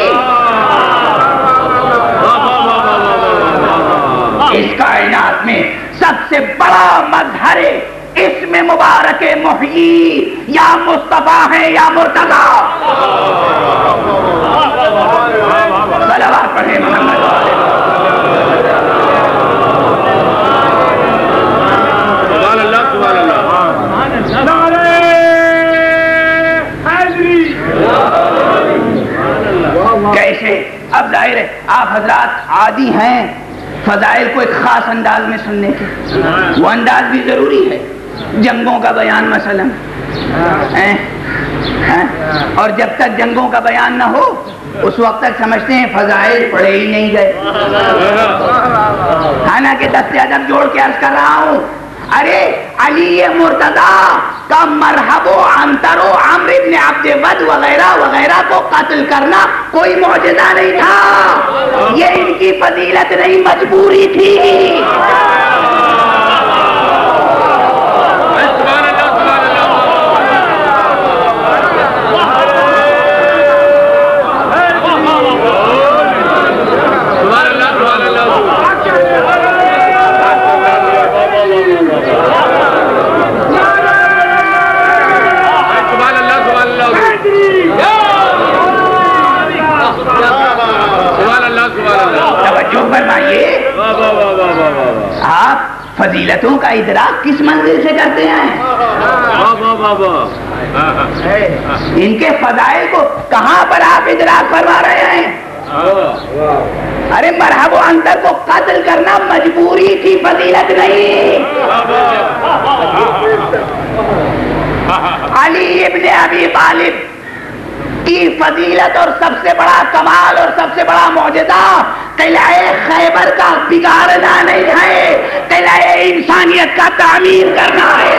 S3: اس کائنات میں سب سے بڑا مظہر اسم مبارک محیی یا مصطفیٰ ہے یا مرتضیٰ. صلوات پڑھیں محمد والے.
S2: سبحان اللہ سبحان اللہ.
S3: کیسے؟ اب ظاہر ہے آپ حضرات عادی ہیں فضائل کو ایک خاص انداز میں سننے کے، وہ انداز بھی ضروری ہے. جنگوں کا بیان مثلا، اور جب تک جنگوں کا بیان نہ ہو اس وقت تک سمجھتے ہیں فضائل پڑھے ہی نہیں گئے. حالانکہ دست ادب جوڑ کے عرض کر رہا ہوں، ارے علی مرتضیٰ کا مرحب و عنتر و عمرو ابن عبد ود وغیرہ وغیرہ کو قتل کرنا کوئی معجزہ نہیں تھا، یہ ان کی فضیلت نہیں مجبوری تھی. آپ فضیلتوں کا ادراک کس منزل سے کرتے ہیں؟ ان کے فضائل کو کہاں پر آپ ادراک فرما رہے ہیں؟ ارے مرحب و عنتر کو قتل کرنا مجبوری تھی، فضیلت نہیں. علی ابن ابی طالب کی فضیلت اور سب سے بڑا کمال اور سب سے بڑا معجزہ قلعہ خیبر کا بگاڑنا نہیں ہے، قلعہ انسانیت کا تعمیر کرنا ہے.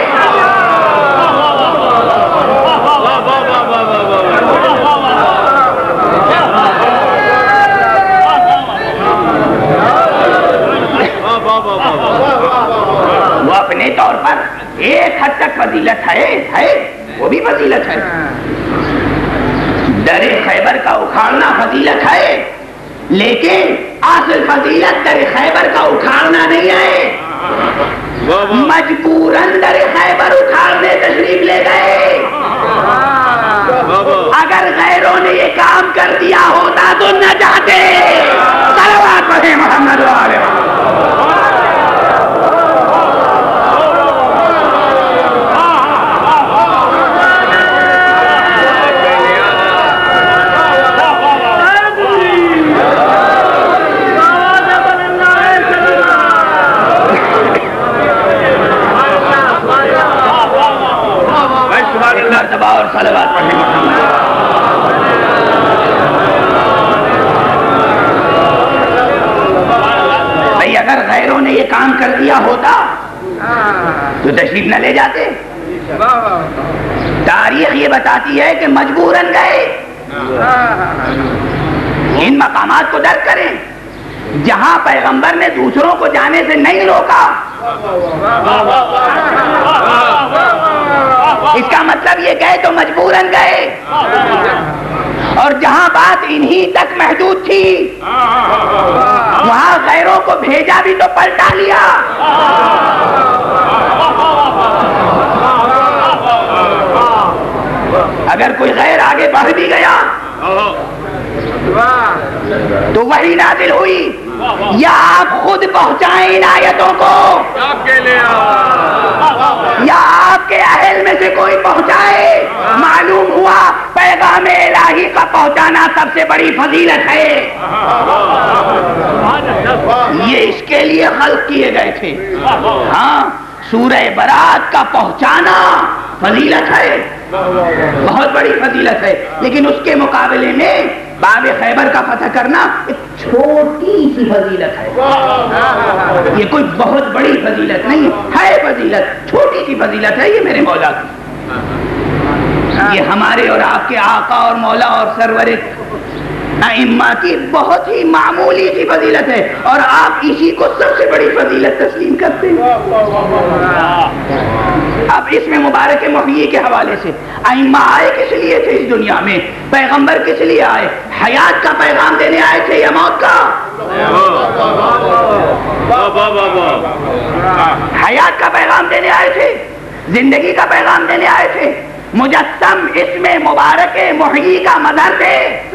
S3: وہ اپنے طور پر ایک حد تک فضیلت ہے ہے وہ بھی فضیلت ہے. در خیبر کا اکھاڑنا فضیلت ہے، لیکن اصل فضیلت در خیبر کا اکھاڑنا نہیں ہے. مجبوراً در خیبر اکھاڑنے تشریف لے گئے. اگر غیروں نے یہ کام کر دیا ہوتا تو نہ جاتے. صلوات پڑھیں محمد والے. اور صلوات پڑھیں محمد. بھئی اگر غیروں نے یہ کام کر دیا ہوتا تو تشریف نہ لے جاتے. تاریخ یہ بتاتی ہے کہ مجبوراً گئے. ان مقامات کو درک کریں جہاں پیغمبر نے دوسروں کو جانے سے نہیں روکا. اس کا مطلب یہ گئے تو مجبوراً گئے، اور جہاں بات انہی تک محدود تھی وہاں غیروں کو بھیجا بھی تو پلٹا لیا. اگر کوئی غیر آگے بڑھ بھی گیا تو وہی نازل ہوئی، یا آپ خود پہنچائیں ان آیتوں کو یا آپ کے اہل میں سے کوئی پہنچائے. معلوم ہوا پیغام الہی کا پہنچانا سب سے بڑی فضیلت ہے. یہ اس کے لیے خلق کیے گئے تھے. ہاں سورہ برات کا پہنچانا فضیلت ہے، بہت بڑی فضیلت ہے، لیکن اس کے مقابلے میں باب خیبر کا فتح کرنا ایک چھوٹی سی فضیلت ہے. یہ کوئی بہت بڑی فضیلت نہیں ہے، فضیلت چھوٹی سی فضیلت ہے. یہ میرے مولا کی، یہ ہمارے اور آپ کے آقا اور مولا اور سرور ائمہ کی بہت ہی معمولی سی فضیلت ہے اور آپ اسی کو سب سے بڑی فضیلت تسلیم کرتے ہیں۔ اب اس میں مبارک محیی کے حوالے سے ائمہ آئے کس لیے تھے اس دنیا میں؟ پیغمبر کس لیے آئے؟ حیات کا پیغام دینے آئے تھے یا موت کا؟ حیات کا پیغام دینے آئے تھے، زندگی کا پیغام دینے آئے تھے۔ مجسم اس میں مبارک محیی کا مظہر تھے۔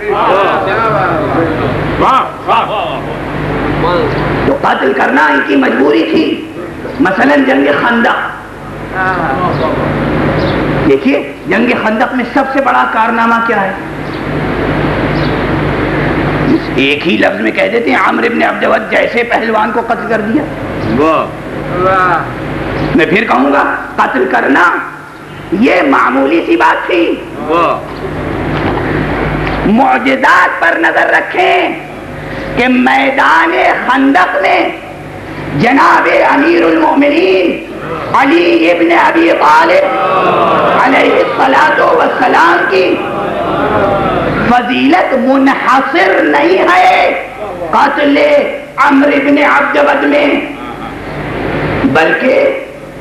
S3: تو قتل کرنا ان کی مجبوری تھی۔ مثلا جنگ خندق، دیکھیے جنگ خندق میں سب سے بڑا کارنامہ کیا ہے؟ ایک ہی لفظ میں کہہ دیتے ہیں عمرو بن عبد ود جیسے پہلوان کو قتل کر دیا۔ میں پھر کہوں گا قتل کرنا یہ معمولی سی بات تھی۔ معجزات پر نظر رکھیں کہ میدان خندق میں جناب امیر المؤمنین علی ابن ابی طالب علیہ الصلاۃ والسلام کی فضیلت منحصر نہیں ہے قتل عمرو بن عبد ود میں، بلکہ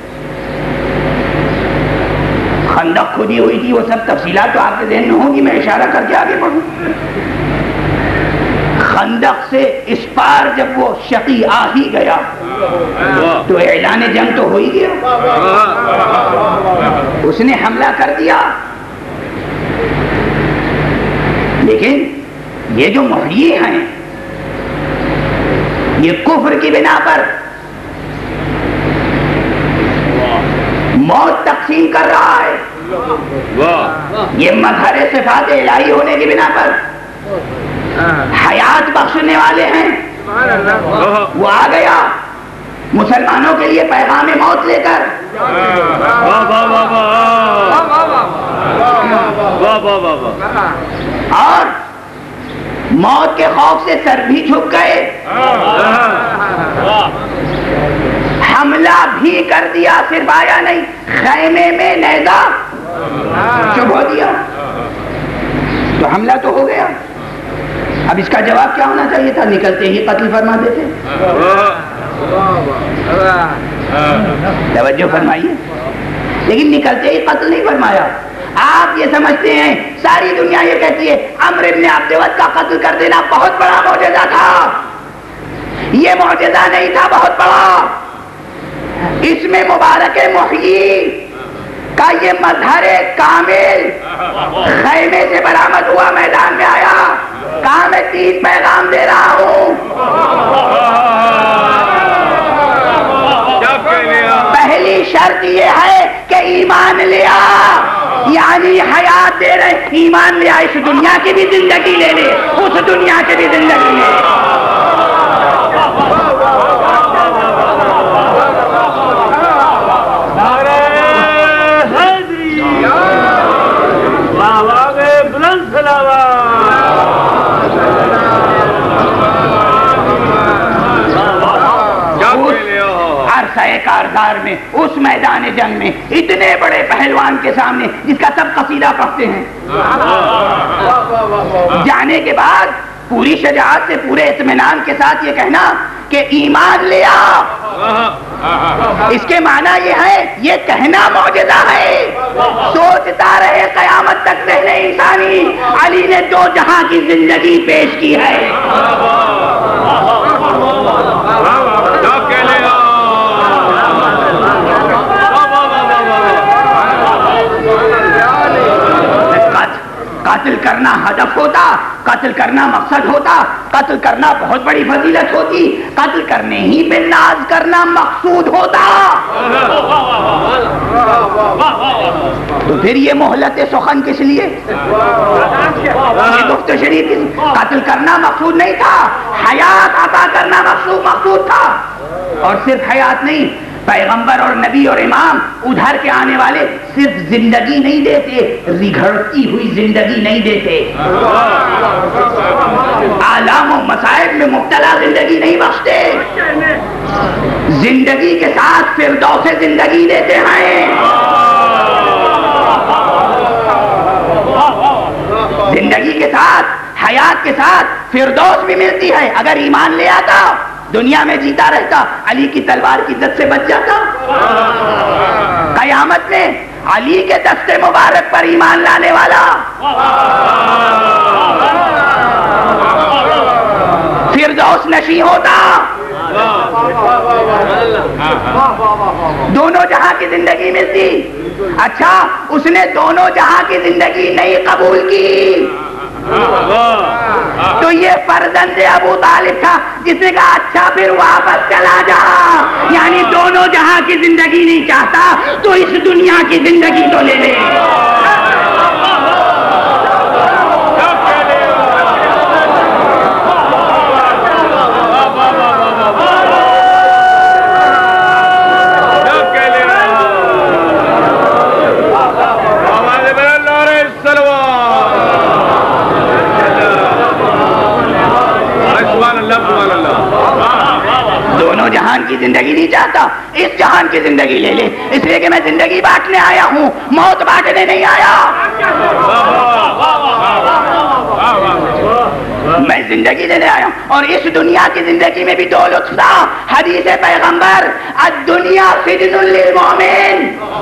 S3: خندق کھودی ہوئی تھی، وہ سب تفصیلات تو آپ کے ذہن میں ہوں گی، میں اشارہ کر کے آگے بڑھوں۔ خندق سے اس پار جب وہ شقی آ ہی گیا تو اعلان جنگ تو ہو ہی گیا، اس نے حملہ کر دیا۔ لیکن یہ جو محیی ہیں یہ کفر کی بنا پر موت تقسیم کر رہا ہے، یہ مظہر صفات الہی ہونے کی بنا پر حیات بخشنے والے ہیں، وہ آ گیا مسلمانوں کے لیے پیغام موت لے کر۔ اور موت کے خوف سے سر بھی جھک گئے، حملہ بھی کر دیا، صرف آیا نہیں، خیمے میں نیزہ چبھو دیا، تو حملہ تو ہو گیا۔ اب اس کا جواب کیا ہونا چاہیے تھا؟ نکلتے ہی قتل فرما دیتے۔ توجہ فرمائیے، لیکن نکلتے ہی قتل نہیں فرمایا۔ آپ یہ سمجھتے ہیں، ساری دنیا یہ کہتی ہے عمرو بن عبد ود کا قتل کر دینا بہت بڑا معجزہ تھا۔ یہ معجزہ نہیں تھا، بہت بڑا۔ اس میں مبارک محیی کا یہ مظہر کامل خیمے سے برآمد ہوا، میدان میں آیا، کہا میں تین پیغام دے رہا ہوں۔ پہلی شرط یہ ہے کہ ایمان لیا، یعنی حیات دے رہے، ایمان لیا، اس دنیا کی بھی زندگی لے لے، اس دنیا کی بھی زندگی لے۔ کارزار میں، اس میدان جنگ میں، اتنے بڑے پہلوان کے سامنے جس کا سب قصیدہ پڑھتے ہیں، جانے کے بعد پوری شجاعت سے، پورے اطمینان کے ساتھ یہ کہنا کہ ایمان لیا، اس کے معنی یہ ہے، یہ کہنا معجزہ ہے۔ سوچتا رہے قیامت تک ذہن انسانی، علی نے دو جہاں کی زندگی پیش کی ہے۔ قتل کرنا ہدف ہوتا، قتل کرنا مقصد ہوتا، قتل کرنا بہت بڑی فضیلت ہوتی، قتل کرنے ہی پہ ناز کرنا مقصود ہوتا، تو پھر یہ مہلت سخن کس لیے؟ یہ گفت شریف قتل کرنا مقصود نہیں تھا، حیات عطا کرنا مقصود مقصود تھا۔ اور صرف حیات نہیں، پیغمبر اور نبی اور امام ادھر کے آنے والے صرف زندگی نہیں دیتے، رگھڑتی ہوئی زندگی نہیں دیتے، آلام و مصائب میں مبتلا زندگی نہیں بخشتے، زندگی کے ساتھ فردوس زندگی دیتے ہیں۔ زندگی کے ساتھ حیات کے ساتھ فردوس بھی ملتی ہے. اگر ایمان لے آتا دنیا میں جیتا رہتا علی کی تلوار کی عزت سے بچ جاتا. قیامت میں علی کے دست مبارک پر ایمان لانے والا فردوس نشیں ہوتا. دونوں جہاں کی زندگی ملتی. اچھا اس نے دونوں جہاں کی زندگی نہیں قبول کی تو یہ فرزند ابو طالب تھا جس نے کہا اچھا پھر واپس چلا جا. یعنی دونوں جہاں کی زندگی نہیں چاہتا تو اس دنیا کی زندگی تو لے لے. دونوں جہان کی زندگی نہیں چاہتا اس جہان کی زندگی لے لے. اس لیے کہ میں زندگی بانٹنے آیا ہوں موت بانٹنے نہیں آیا. میں زندگی لینے آیا ہوں اور اس دنیا کی زندگی میں بھی دو لطف تھا. حدیث پیغمبر الدنیا سجن للمؤمن.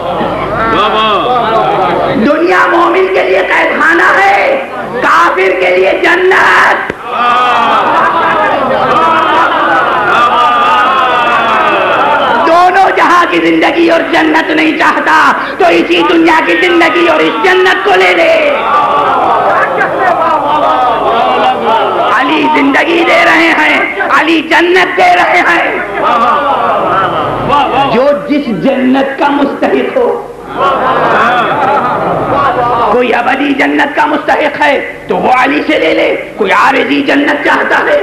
S3: دنیا مومن کے لیے قید خانہ ہے کافر کے لیے جنت. دونوں جہاں کی زندگی اور جنت نہیں چاہتا تو اسی دنیا کی زندگی اور اس جنت کو لے لے. علی زندگی دے رہے ہیں علی جنت دے رہے ہیں. جو جس جنت کا مستحق ہو. کوئی ابدی جنت کا مستحق ہے تو وہ علی سے لے لے. کوئی عارضی جنت چاہتا ہے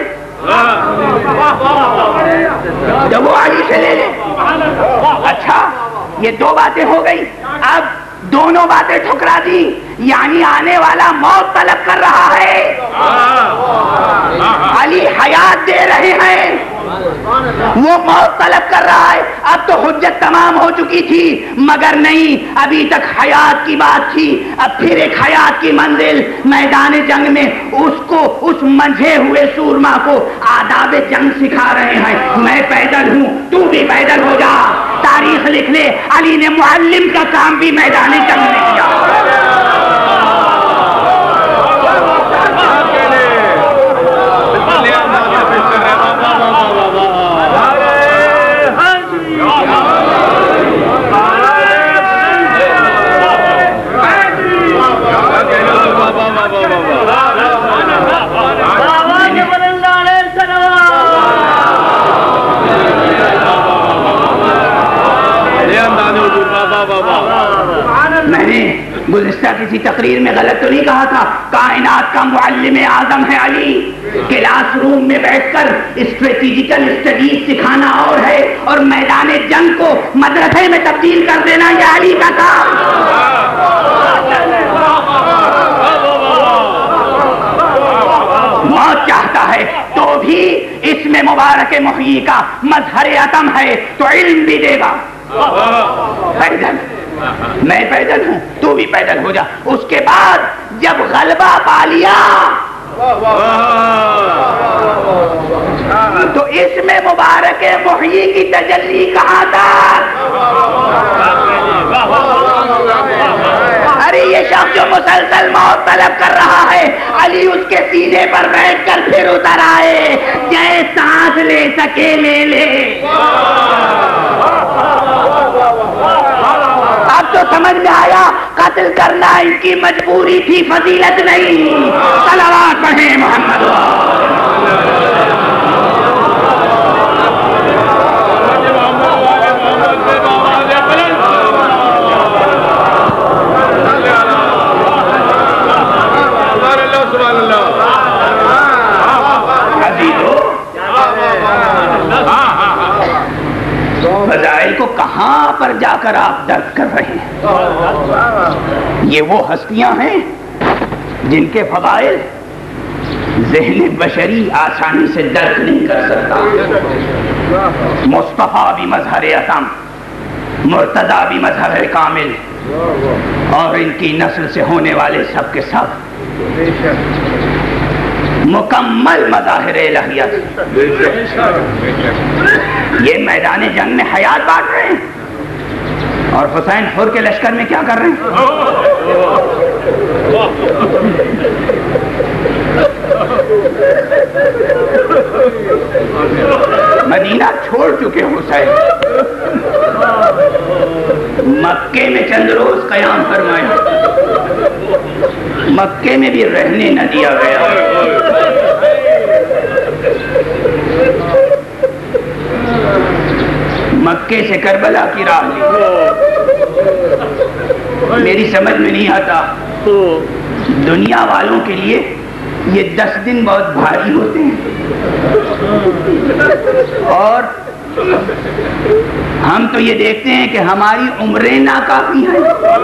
S3: تو وہ علی سے لے لے. اچھا یہ دو باتیں ہو گئی. اب دونوں باتیں ٹھکرا دی. یعنی آنے والا موت طلب کر رہا ہے علی حیات دے رہے ہیں وہ موت طلب کر رہا ہے. اب تو حجت تمام ہو چکی تھی مگر نہیں ابھی تک حیات کی بات تھی. اب پھر ایک حیات کی منزل میدان جنگ میں اس کو اس منجھے ہوئے سورما کو آداب جنگ سکھا رہے ہیں. میں پیدل ہوں تو بھی پیدل ہو جا. تاریخ لکھ لے علی نے معلم کا کام بھی میدان جنگ میں کیا. میں نے گزشتہ کسی تقریر میں غلط تو نہیں کہا تھا کائنات کا معلم اعظم ہے علی. کلاس روم میں بیٹھ کر اسٹریٹجیکل اسٹڈیز سکھانا اور ہے اور میدان جنگ کو مدرسے میں تبدیل کر دینا یہ علی کا کام. موت چاہتا ہے تو بھی اس میں مبارک محیی کا مظہر عتم ہے تو علم بھی دے گا. پیدل میں پیدل ہوں تو بھی پیدل ہو جا. اس کے بعد جب غلبہ پا لیا تو اس میں مبارک محیی کی تجلی کہاں تھا. ارے یہ شخص جو مسلسل موت طلب کر رہا ہے علی اس کے سینے پر بیٹھ کر پھر اتر آئے. جائے سانس لے سکے لے لے. اب تو سمجھ میں آیا قتل کرنا ان کی مجبوری تھی فضیلت نہیں. صلوات پڑھیں محمد. فضائل کو کہاں پر جا کر آپ درک کر رہے ہیں. یہ وہ ہستیاں ہیں جن کے فضائل ذہن بشری آسانی سے درک نہیں کر سکتا. مصطفیٰ بھی مظہر عتم مرتضیٰ بھی مظہر کامل اور ان کی نسل سے ہونے والے سب کے سب مکمل مظاہر الہیہ تھے. یہ میدان جنگ میں حیات بانٹ رہے ہیں اور حسین حر کے لشکر میں کیا کر رہے ہیں؟ مدینہ چھوڑ چکے حسین، مکے میں چند روز قیام فرمایا، مکے میں بھی رہنے نہ دیا گیا. مکے سے کربلا کی راہ لی. میری سمجھ میں نہیں آتا دنیا والوں کے لیے یہ دس دن بہت بھاری ہوتے ہیں اور ہم تو یہ دیکھتے ہیں کہ ہماری عمریں ناکافی ہیں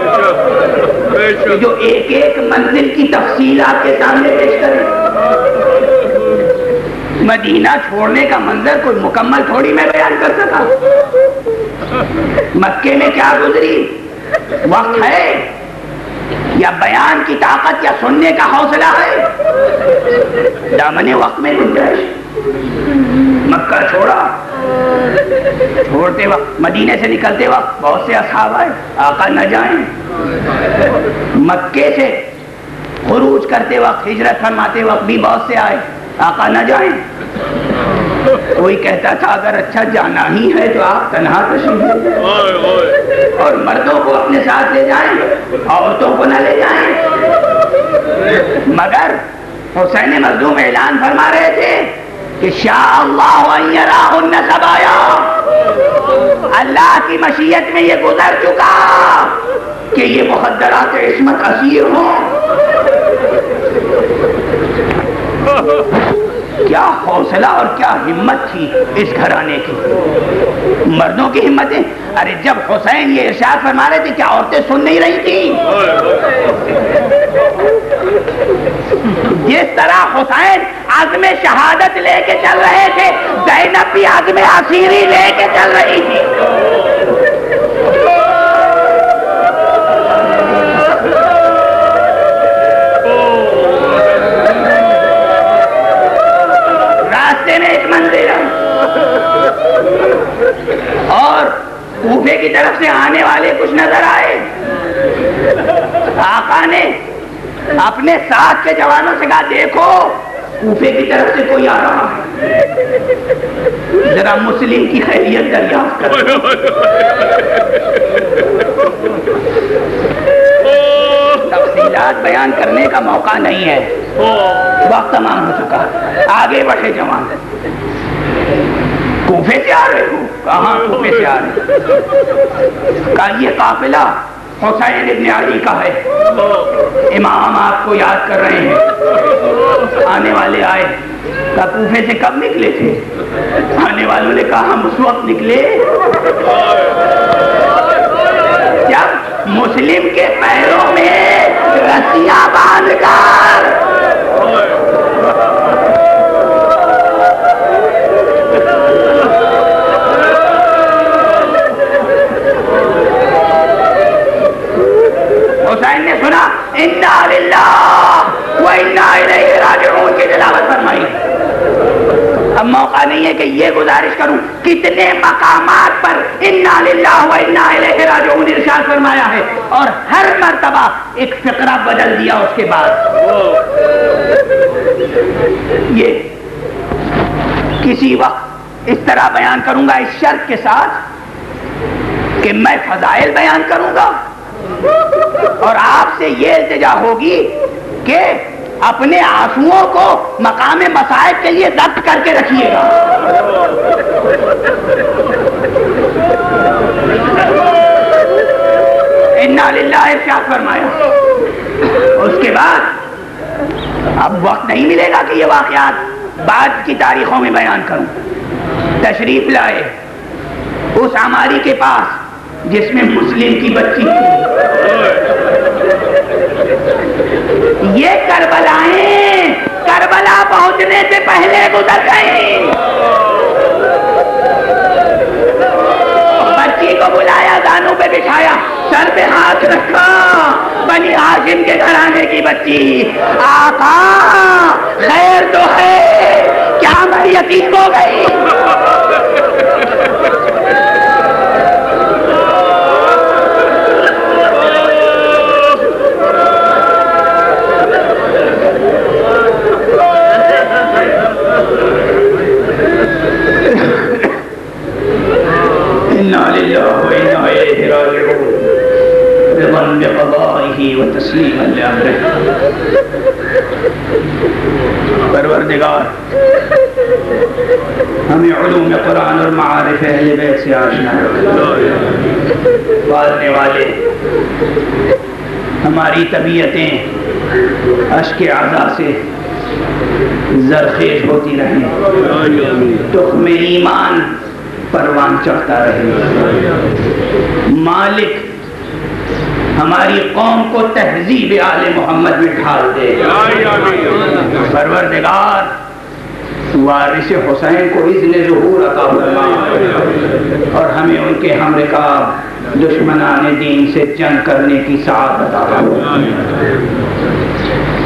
S3: کہ جو ایک ایک منزل کی تفصیل آپ کے سامنے پیش کریں. مدینہ چھوڑنے کا منظر کوئی مکمل تھوڑی میں بیان کر سکا. مکے میں کیا گزری وقت ہے یا بیان کی طاقت یا سننے کا حوصلہ ہے؟ دامن وقت میں گنجائش. مکہ چھوڑا، چھوڑتے وقت مدینے سے نکلتے وقت بہت سے اصحاب آئے، آقا نہ جائیں. مکے سے خروج کرتے وقت، ہجرت فرماتے وقت بھی بہت سے آئے، آقا نہ جائیں. کوئی کہتا تھا اگر اچھا جانا ہی ہے تو آپ تنہا تشریف لے جائیں اور مردوں کو اپنے ساتھ لے جائیں، عورتوں کو نہ لے جائیں. مگر حسین مظلوم اعلان فرما رہے تھے کہ شاء اللہ ان یراہن سبایا، اللہ کی مشیت میں یہ گزر چکا کہ یہ مخدرات عصمت اسیر ہوں. کیا حوصلہ اور کیا ہمت تھی اس گھرانے کی، مردوں کی ہمتیں. ارے جب حسین یہ ارشاد فرما رہے تھے کیا عورتیں سن نہیں رہی تھیں؟ جس طرح حسین عزم شہادت لے کے چل رہے تھے، زینب بھی عزم اسیری لے کے چل رہی تھی. میں ایک منزل اور کوفے کی طرف سے آنے والے کچھ نظر آئے. آقا نے اپنے ساتھ کے جوانوں سے کہا دیکھو کوفے کی طرف سے کوئی آ رہا ہے، ذرا مسلم کی خیریت دریافت کرو. تفصیلات بیان کرنے کا موقع نہیں ہے، وقت تمام ہو چکا. آگے بڑھے جوان. کوفے سے آ رہے ہو؟ کہاں کوفے سے آ رہے؟ کہا یہ قافلہ حسین ابن علی کا ہے، امام آپ کو یاد کر رہے ہیں. آنے والے آئے. کہا کوفے سے کب نکلے تھے؟ آنے والوں نے کہا ہم اس وقت نکلے جب مسلم کے پیروں میں رسیاں باندھ کر حسین نے سنا انا للہ و انا الیہ راجعون کی تلاوت فرمائی. اب موقع نہیں ہے کہ یہ گزارش کروں کتنے مقامات پر انا للہ و انا الیہ راجعون ارشاد فرمایا ہے اور ہر مرتبہ ایک فقرہ بدل دیا اس کے بعد. یہ کسی وقت اس طرح بیان کروں گا اس شرط کے ساتھ کہ میں فضائل بیان کروں گا اور آپ سے یہ التجا ہوگی کہ اپنے آنسوؤں کو مقام مصائب کے لیے ضبط کر کے رکھیے گا. انا للہ ارشاد فرمایا. اس کے بعد اب وقت نہیں ملے گا کہ یہ واقعات بعد کی تاریخوں میں بیان کروں. تشریف لائے اس عماری کے پاس جس میں مسلم کی بچی تھی. یہ کربلائیں کربلا پہنچنے سے پہلے گزر گئیں. بچی کو بلایا، دانوں پہ بٹھایا، سر پہ ہاتھ رکھا، بنی ہاشم کے گھرانے کی بچی، آقا خیر تو ہے، کیا میں یتیم ہو گئی؟ تسلیم پروردگار ہمیں علوم قرآن اور معارف اہل بیت سے آشنا پالنے والے، ہماری طبیعتیں اشک اعضاء سے زرخیز ہوتی رہیں، تخم ایمان پروان چڑھتا رہے۔ مالک ہماری قوم کو تہذیب آل محمد میں ڈھال دے۔ پروردگار وارث حسین کو اذن ظہور عطا فرما اور ہمیں ان کے ہم رکاب دشمنان دین سے جنگ کرنے کی سعادت عطا فرما۔